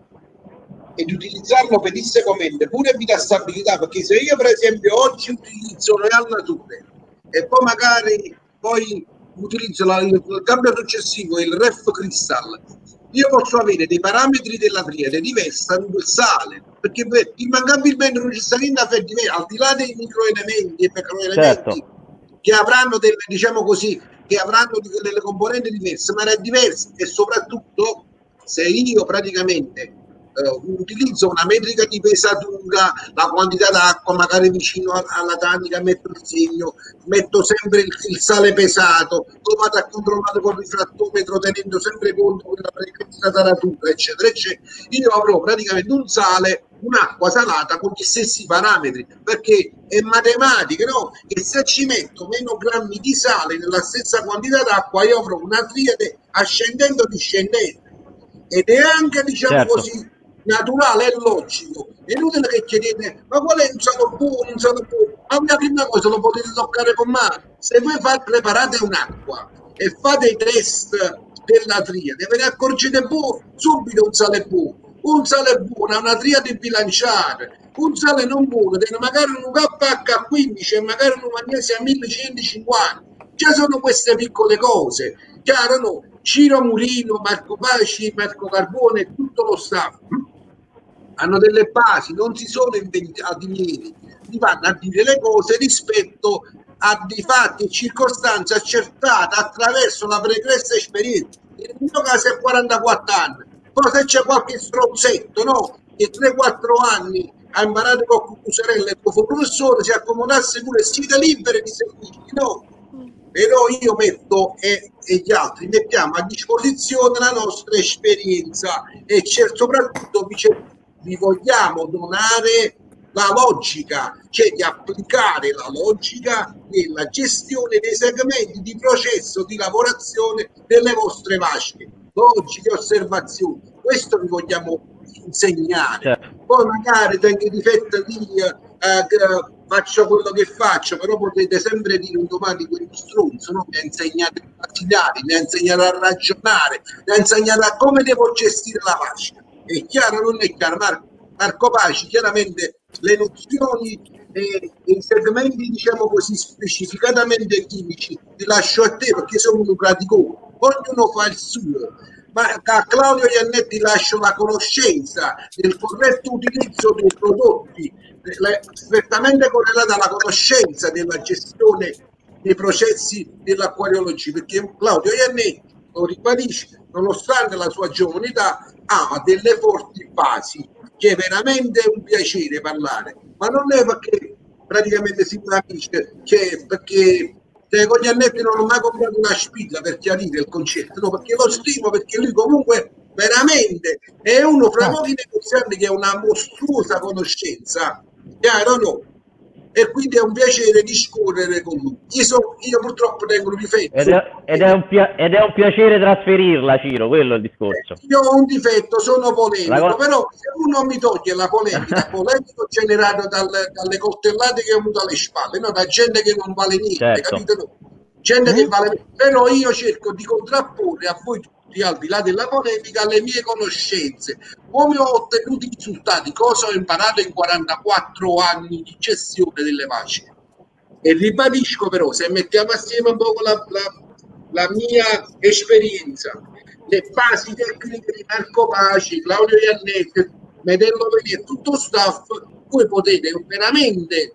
e di utilizzarlo pedissequamente pure vi dà stabilità, perché se io per esempio oggi utilizzo Real Nature e poi magari poi utilizzo la, il, il cambio successivo, il Ref Crystal, io posso avere dei parametri della triade diversi da quel sale, perché beh, immancabilmente non ci sta niente al di là dei microelementi e macroelementi certo. che avranno delle, diciamo così, che avranno delle componenti diverse, ma è diverso, e soprattutto se io praticamente Uh, utilizzo una metrica di pesatura, la quantità d'acqua magari vicino alla tanica, metto il segno, metto sempre il, il sale pesato, poi vado a controllare con il rifrattometro tenendo sempre conto della frequenza taratura, eccetera, eccetera. Io avrò praticamente un sale, un'acqua salata con gli stessi parametri, perché è matematica, no? E se ci metto meno grammi di sale nella stessa quantità d'acqua, io avrò una triade ascendente o discendente, ed è anche, diciamo certo. così, naturale e logico. È inutile che chiedete ma qual è un sale buono, un sale buono, ma la prima cosa lo potete toccare con mano. Se voi fate, preparate un'acqua e fate i test della triade, ve ne accorgete buono, subito un sale buono, un sale buono ha una triade bilanciata, un sale non buono tiene magari un K H a quindici e magari un magnesio a millecentocinquanta. Già sono queste piccole cose, chiaro, no? Ciro Murino, Marco Paci, Marco Carbone, tutto lo staff hanno delle basi, non si sono inventati niente, ti vanno a dire le cose rispetto a dei fatti e circostanze accertate attraverso la pregressa esperienza. Nel mio caso è quarantaquattro anni, poi se c'è qualche stronzetto, no, che tre quattro anni ha imparato con Cucusarella e con il professore, si accomodasse pure, siete liberi di seguirli, no? Però io metto e, e gli altri mettiamo a disposizione la nostra esperienza e soprattutto vi, vi vogliamo donare la logica, cioè di applicare la logica nella gestione dei segmenti di processo di lavorazione delle vostre vasche, logiche e osservazioni. Questo vi vogliamo insegnare. Certo. Poi magari tengo i difetti di eh, faccio quello che faccio, però potete sempre dire un domani quello stronzo, no? Mi ha insegnato a immaginare, mi ha insegnato a ragionare, mi ha insegnato a come devo gestire la vasca. È chiaro, non è chiaro? Marco, Marco Paci, chiaramente le nozioni e i segmenti, diciamo così, specificatamente chimici li lascio a te perché sono un praticone, ognuno fa il suo. Ma a Claudio Iannetti lascio la conoscenza del corretto utilizzo dei prodotti, strettamente correlata alla conoscenza della gestione dei processi dell'acquariologia, perché Claudio Iannetti, lo ribadisce, nonostante la sua giovane età, ha delle forti basi, che è veramente un piacere parlare, ma non è perché praticamente si capisce, cioè perché cioè, con Iannetti non ho mai comprato una spilla per chiarire il concetto, no, perché lo stimo, perché lui comunque veramente è uno fra pochi negozianti che ha una mostruosa conoscenza, chiaro no? E quindi è un piacere discorrere con lui. Io, so, io purtroppo tengo un difetto. Ed è, ed, è un pia- ed è un piacere trasferirla, Ciro, quello è il discorso. Io ho un difetto, sono polemico, La... però se uno mi toglie la polemica, polemico generato dalle, dalle coltellate che ho avuto alle spalle, no? Da gente che non vale niente, certo. capite? No? Gente mm. che vale, però io cerco di contrapporre a voi tutti, al di là della polemica, le mie conoscenze, come ho ottenuto i risultati, cosa ho imparato in quarantaquattro anni di gestione delle macine. E ribadisco però, se mettiamo assieme un po' la, la, la mia esperienza, le basi tecniche di Marco Paci, Claudio Iannetti, Medello Veli e tutto staff, voi potete veramente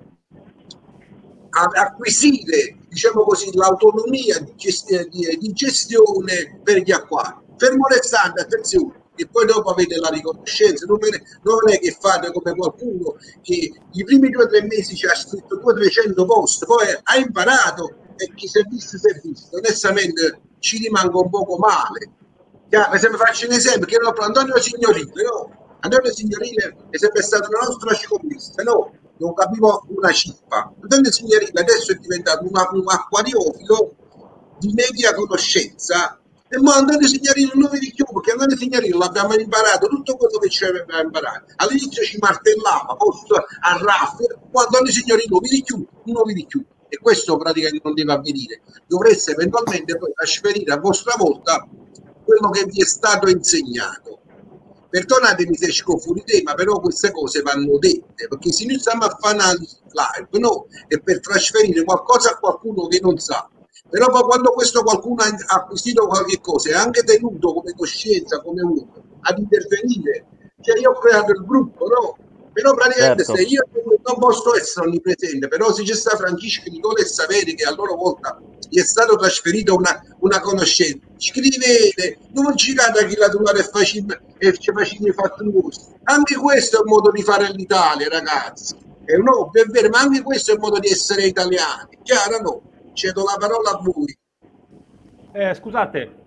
acquisire, diciamo così, l'autonomia di gestione, di, di gestione per gli acquari. Fermo restando, attenzione, e poi dopo avete la riconoscenza, non è, non è che fate come qualcuno che i primi due o tre mesi ci ha scritto duecento trecento post, poi ha imparato e chi si è visto si è visto. Onestamente ci rimango un poco male. Per esempio faccio un esempio, che no, Antonio Signorile, no? Antonio Signorile è sempre stato una nostra ciclista, no? Non capivo una cippa. Antonio Signorile adesso è diventato una, un acquariofilo di media conoscenza. E ma Antonio Signorile non vi più, perché Antonio Signorile l'abbiamo imparato tutto quello che ci aveva imparato. All'inizio ci martellava, post a raffer, ma Antonio Signorile non vi più, non vi più. E questo praticamente non deve avvenire. Dovreste eventualmente poi trasferire a vostra volta quello che vi è stato insegnato. Perdonatemi se esco fuori tema, però queste cose vanno dette, perché se noi stiamo a fare analisi live, no? E per trasferire qualcosa a qualcuno che non sa, però poi quando questo qualcuno ha acquisito qualche cosa è anche tenuto come coscienza, come uno, ad intervenire. Cioè io ho creato il gruppo, no? Però praticamente certo. Se io non posso essere onnipresente, però se c'è sta Francesco, Nicola e Saveri che a loro volta gli è stato trasferito una, una conoscenza, scrivete, non girate a chi la trovare e ci facciamo i fatti vostri. Anche questo è un modo di fare l'Italia, ragazzi. È un ovvio, è vero, ma anche questo è un modo di essere italiani. Chiaro no? Cedo la parola a voi. Eh, scusate,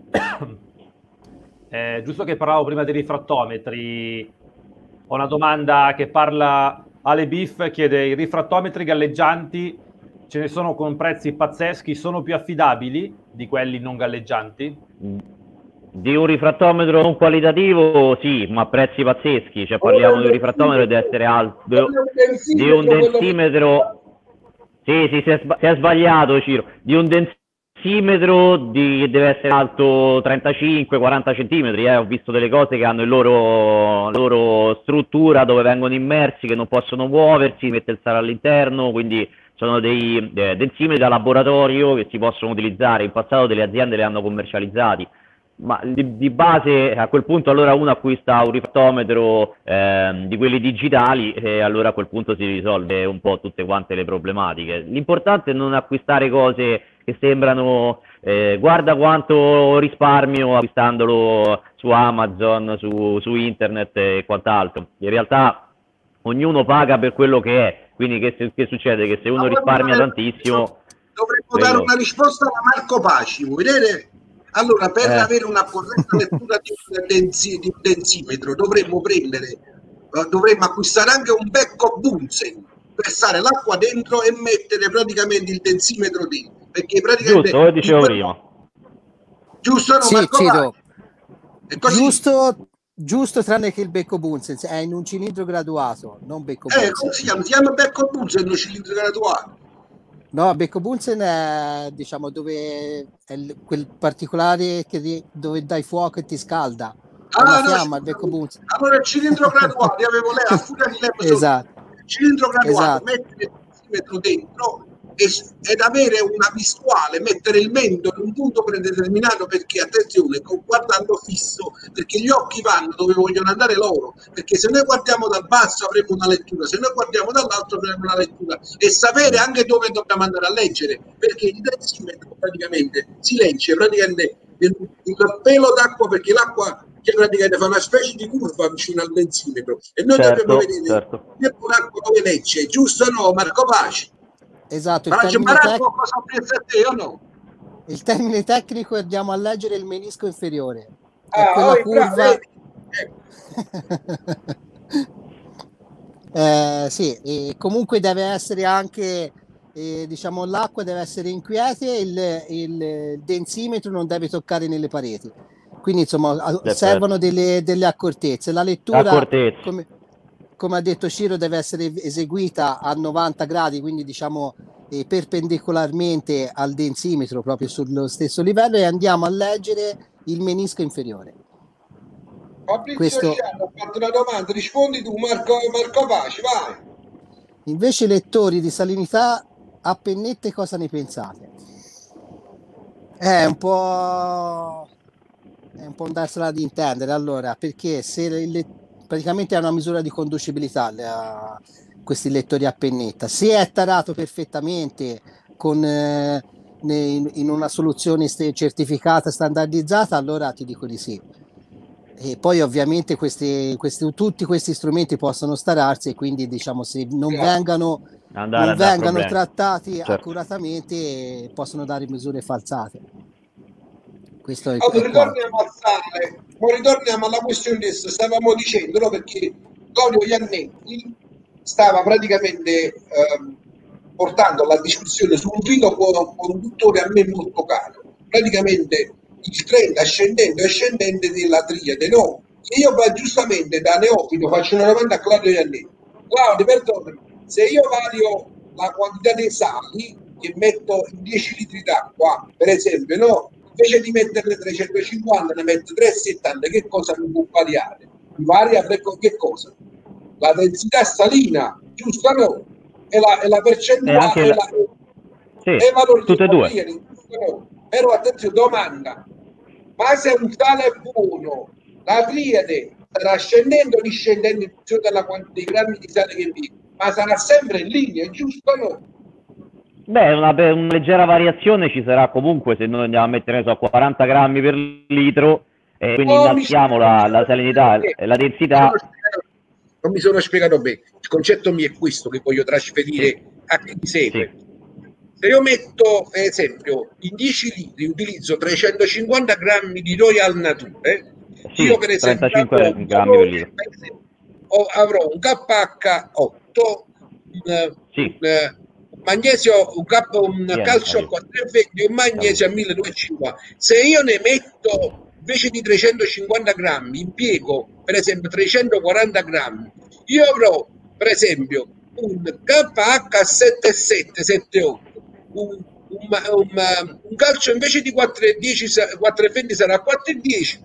eh, giusto che parlavo prima dei rifrattometri, ho una domanda che parla Ale Biff, chiede: i rifrattometri galleggianti ce ne sono con prezzi pazzeschi, sono più affidabili di quelli non galleggianti? Di un rifrattometro non qualitativo sì, ma a prezzi pazzeschi, cioè parliamo oh, di un rifrattometro che deve essere alto, di un densimetro, sì sì si è, si è sbagliato Ciro, di un densimetro di, deve essere alto trentacinque quaranta centimetri, eh. Ho visto delle cose che hanno il loro, la loro struttura dove vengono immersi, che non possono muoversi, mette il sale all'interno, quindi sono dei eh, densimetri da laboratorio che si possono utilizzare. In passato delle aziende li hanno commercializzati, ma di, di base a quel punto allora uno acquista un rifrattometro eh, di quelli digitali e allora a quel punto si risolve un po' tutte quante le problematiche. L'importante è non acquistare cose che sembrano eh, guarda quanto risparmio acquistandolo su Amazon, su, su internet e quant'altro. In realtà ognuno paga per quello che è, quindi che, che succede? Che se uno allora, risparmia tantissimo... Dovremmo quello... dare una risposta a Marco Paci, vedete? Allora, per eh. avere una corretta lettura di un, densi, di un densimetro dovremmo prendere, dovremmo acquistare anche un becco Bunsen, versare l'acqua dentro e mettere praticamente il densimetro dentro. Perché praticamente giusto, lo dicevo prima. Giusto, no, sì, Marco Ciro, giusto, giusto, tranne che il becco Bunsen è in un cilindro graduato, non becco Bunsen. Eh, come si chiama? Si chiama becco Bunsen, in un cilindro graduato. No, becco Bunsen è, diciamo, dove è il, quel particolare che dove dai fuoco e ti scalda. Ah, la no, fiamma, il becco Bunsen. Allora il cilindro graduato, io avevo lei a furia di lei. Esatto. Il cilindro graduato, esatto. mettere il decimetro dentro ed avere una visuale, mettere il mento in un punto predeterminato, perché attenzione, guardando fisso, perché gli occhi vanno dove vogliono andare loro, perché se noi guardiamo dal basso avremo una lettura, se noi guardiamo dall'alto avremo una lettura, e sapere anche dove dobbiamo andare a leggere, perché il densimetro praticamente si legge praticamente il, il pelo d'acqua, perché l'acqua che praticamente fa una specie di curva vicino al densimetro e noi certo, dobbiamo vedere certo. l'acqua dove legge, giusto o no, Marco Paci? Esatto, il termine, tec... o no? il termine tecnico è andiamo a leggere il menisco inferiore. è Ah, quella oh, curva... eh. Eh, sì, e comunque deve essere anche, eh, diciamo, l'acqua deve essere inquieta e il, il, il densimetro non deve toccare nelle pareti. Quindi, insomma, a- servono delle, delle accortezze. La lettura, Accortezza. come, come ha detto Ciro, deve essere eseguita a novanta gradi, quindi diciamo eh, perpendicolarmente al densimetro, proprio sullo stesso livello, e andiamo a leggere il menisco inferiore. Fabrizio Questo... Sciano ha fatto una domanda, rispondi tu Marco, Marco Paci, vai. Invece lettori di salinità a pennette cosa ne pensate? È un po' è un po' andarsela ad intendere, allora, perché se le, praticamente è una misura di conducibilità le, questi lettori a pennetta, se è tarato perfettamente con eh, in, in una soluzione certificata, standardizzata, allora ti dico di sì. E poi ovviamente questi, questi, tutti questi strumenti possono stararsi, e quindi diciamo se non Grazie. vengano, Andare non a dar vengano problemi. trattati Certo. accuratamente possono dare misure falsate. Questo è, Allora è quanto. ritorniamo al sale, poi ritorniamo alla questione che stavamo dicendo, no? Perché Claudio Iannetti stava praticamente ehm, portando la discussione su un filo conduttore a me molto caro, praticamente il trend ascendente e ascendente della triade, no? E io giustamente da neofito faccio una domanda a Claudio Iannetti. Claudio, perdonami, se io vario la quantità dei sali che metto in dieci litri d'acqua, per esempio, no? Invece di metterne trecentocinquanta ne metto trecentosettanta, che cosa mi può variare? Mi varia per che cosa? La densità salina, giusto? No? E la, e la percentuale, e, la, sì, e i valori tutte e due. giusto? No? Però attenzione, domanda, ma se un sale è buono, la triade sarà scendendo o discendendo in funzione della quantità di grammi di sale che viene, ma sarà sempre in linea, giusto? No? Beh, una, una leggera variazione ci sarà comunque se noi andiamo a mettere so, quaranta grammi per litro e quindi oh, innalziamo la, la salinità e la densità. Non mi sono spiegato bene. Il concetto mio è questo che voglio trasferire sì. a chi mi segue. Sì. Se io metto, per esempio, in dieci litri utilizzo trecentocinquanta grammi di Royal Nature, sì, io per esempio trentacinque grammi per litro. O avrò un K H otto, un, sì. un, un magnesio, un, K, un yeah, calcio a quattrocentoventi e un magnesio a milleduecentocinquanta. Se io ne metto invece di trecentocinquanta grammi, impiego per esempio trecentoquaranta grammi, io avrò per esempio un K H sette sette sette otto, un, un, un, un calcio invece di quattrocentoventi sarà quattrocentoventi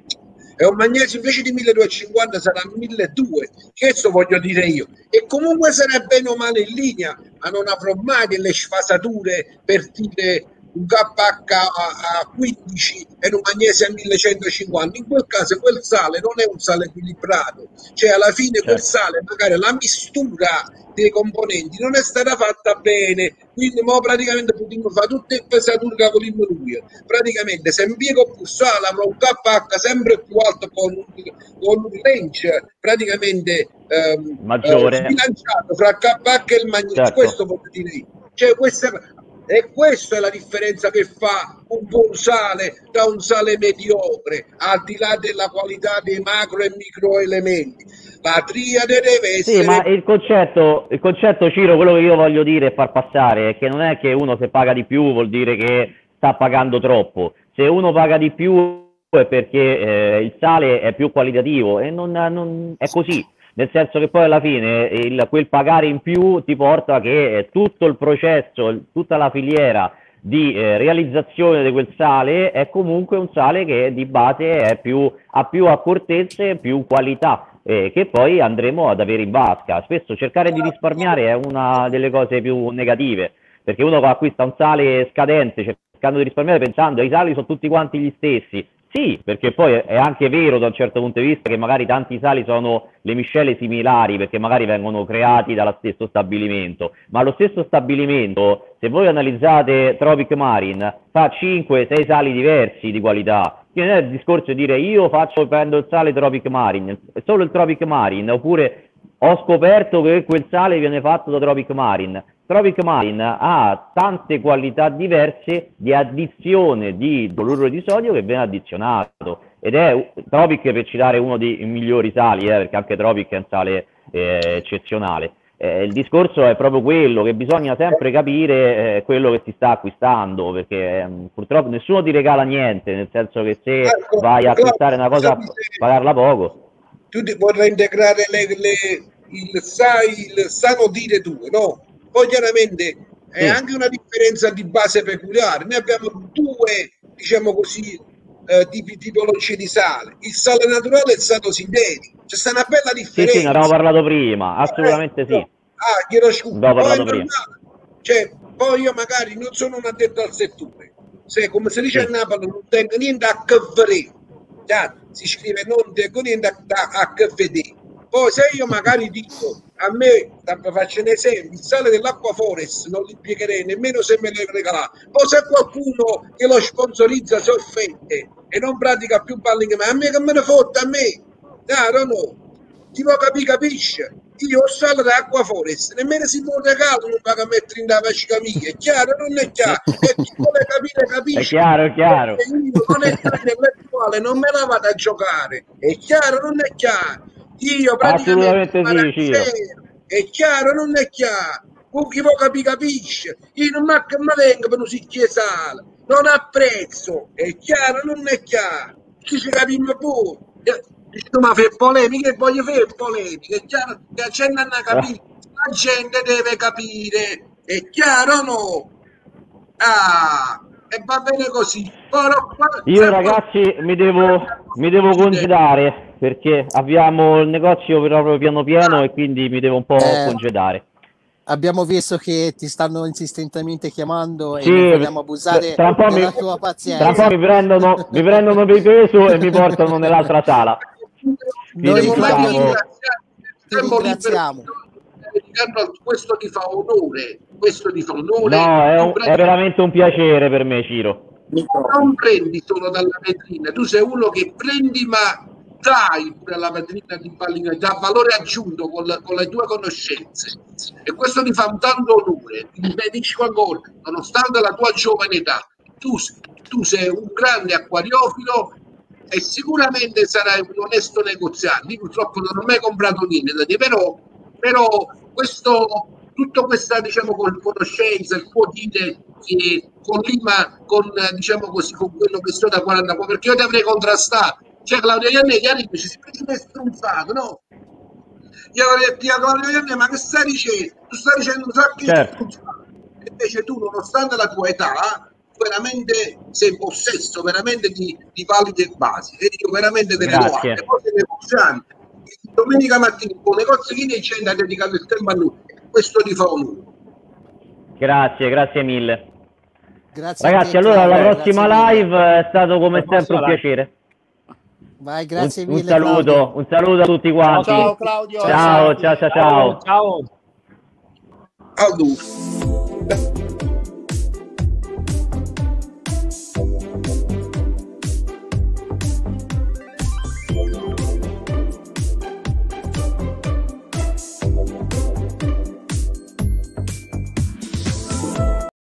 e un magnesio invece di milleduecentocinquanta sarà milleduecento. Questo voglio dire io, e comunque sarà bene o male in linea, ma non avrò mai delle sfasature per dire un K H a quindici e un magnesio a millecentocinquanta. In quel caso quel sale non è un sale equilibrato, cioè alla fine certo. Quel sale magari la mistura dei componenti non è stata fatta bene, quindi mo praticamente potremmo fare tutte le pesature che volimmo lui. Praticamente se impiego più sale avrò un K H sempre più alto con, con un range praticamente ehm, maggiore, eh, sbilanciato fra K H e il magnesio, certo. Questo voglio dire io. Cioè questa, e questa è la differenza che fa un buon sale da un sale mediocre, al di là della qualità dei macro e micro elementi. La triade deve essere... Sì, ma il concetto, il concetto, Ciro, quello che io voglio dire e far passare è che non è che uno se paga di più vuol dire che sta pagando troppo. Se uno paga di più è perché eh, il sale è più qualitativo e non, non è così. Nel senso che poi alla fine il, quel pagare in più ti porta che tutto il processo, tutta la filiera di eh, realizzazione di quel sale è comunque un sale che di base è più, ha più accortezze, più qualità, eh, che poi andremo ad avere in vasca. Spesso cercare di risparmiare è una delle cose più negative, perché uno acquista un sale scadente cercando di risparmiare pensando i sali sono tutti quanti gli stessi. Sì, perché poi è anche vero da un certo punto di vista che magari tanti sali sono le miscele similari perché magari vengono creati dallo stesso stabilimento, ma lo stesso stabilimento, se voi analizzate Tropic Marine, fa cinque sei sali diversi di qualità. Quindi non è il discorso di dire io faccio prendo il sale Tropic Marine, è solo il Tropic Marine, oppure ho scoperto che quel sale viene fatto da Tropic Marine. Tropic Marine ha tante qualità diverse di addizione di cloruro di sodio che viene addizionato ed è Tropic, per citare uno dei migliori sali, eh, perché anche Tropic è un sale eh, eccezionale. Eh, il discorso è proprio quello, che bisogna sempre capire eh, quello che si sta acquistando, perché eh, purtroppo nessuno ti regala niente, nel senso che se Ecco, vai a acquistare una cosa, scusami se- pagarla poco. tu ti vorrai integrare le, le- il, sai, il sano dire due, no? Poi chiaramente è Sì. anche una differenza di base peculiare. Noi abbiamo due, diciamo così, eh, tipi, tipologie di sale: il sale naturale e il sale sintetico. C'è sta una bella Sì, differenza. sì, ne avevamo parlato prima, assolutamente sì. Ah, chiedo scusa. Ne avevo Poi, è parlato prima. normale. Cioè, poi io magari non sono un addetto al settore. Se, come si dice Sì. a Napoli, non tengo niente a che vedere. Già, si scrive non tengo niente a, a, a che vedere. Poi se io magari dico, a me, faccio un esempio, il sale dell'acqua Forest non li impiegherei nemmeno se me lo regalate. Poi se qualcuno che lo sponsorizza si offende e non pratica più balling, ma a me che me ne fotte, a me? No, no. Ti può capire, capisce? Io ho sale d'acqua Forest, nemmeno si può regalo non paga a mettere in da vasca mia, è chiaro, non è chiaro? E chi vuole capire capisce. È chiaro, è chiaro. Perché io non è intellettuale, non me la vado a giocare, è chiaro, non è chiaro? Io praticamente Assolutamente sì, Ciro. è chiaro, non è chiaro? Con chi può capire capisce. Io non mi che mi venga per un sicchio sale, non apprezzo, è chiaro, non è chiaro? Chi ci capiamo pure? Tu ma fai polemiche e voglio fare polemiche, è chiaro che la gente non ha capito, la gente deve capire, è chiaro o no? Ah, e va bene così. Però, Io ragazzi mi devo, mi devo congedare, perché abbiamo il negozio proprio piano pieno e quindi mi devo un po' Eh, congedare. Abbiamo visto che ti stanno insistentemente chiamando Sì, e non vogliamo abusare tra un po' della mi, tua tra un pazienza. po' mi prendono, mi prendono per peso e mi portano nell'altra sala. Noi, Quindi, Claudio, diciamo, ti ringraziamo. Questo ti fa onore, questo ti fa onore. no, è, Tu un- prendi- è veramente un piacere per me, Ciro. non prendi solo dalla vetrina, tu sei uno che prendi ma dai pure alla vetrina di balling, dà valore aggiunto con, la- con le tue conoscenze, e questo ti fa un tanto onore. Ti dico ancora, nonostante la tua giovane età, tu, tu sei un grande acquariofilo e sicuramente sarai un onesto negoziante. Io purtroppo non ho mai comprato niente da te, però, però questo, tutta questa, diciamo, con- conoscenza, il tuo dire che collima con, eh, diciamo così, con quello che sto da quarantaquattro, perché io ti avrei contrastato. Cioè Claudio Iannè chiaro ci si è strunzato, no? Io avrei detto a Claudio Iannè, ma che stai dicendo? Tu stai dicendo un sacco di Certo. strunzato. E invece tu, nonostante la tua età, veramente sei in possesso veramente di, di valide basi, e io veramente te le do Grazie. altre cose negozianti. Domenica mattina un negozio che ne c'è da dedicare il tempo a lui, questo ti fa onore. Grazie, grazie mille. Grazie a Ragazzi, te, allora alla Claudio, prossima grazie mille. live è stato come Alla sempre un prossima live. piacere. Vai, grazie un, un mille, saluto, Claudio. un saluto a tutti quanti. Ciao Claudio. Ciao, ciao, ciao, ciao. Ciao. Allora.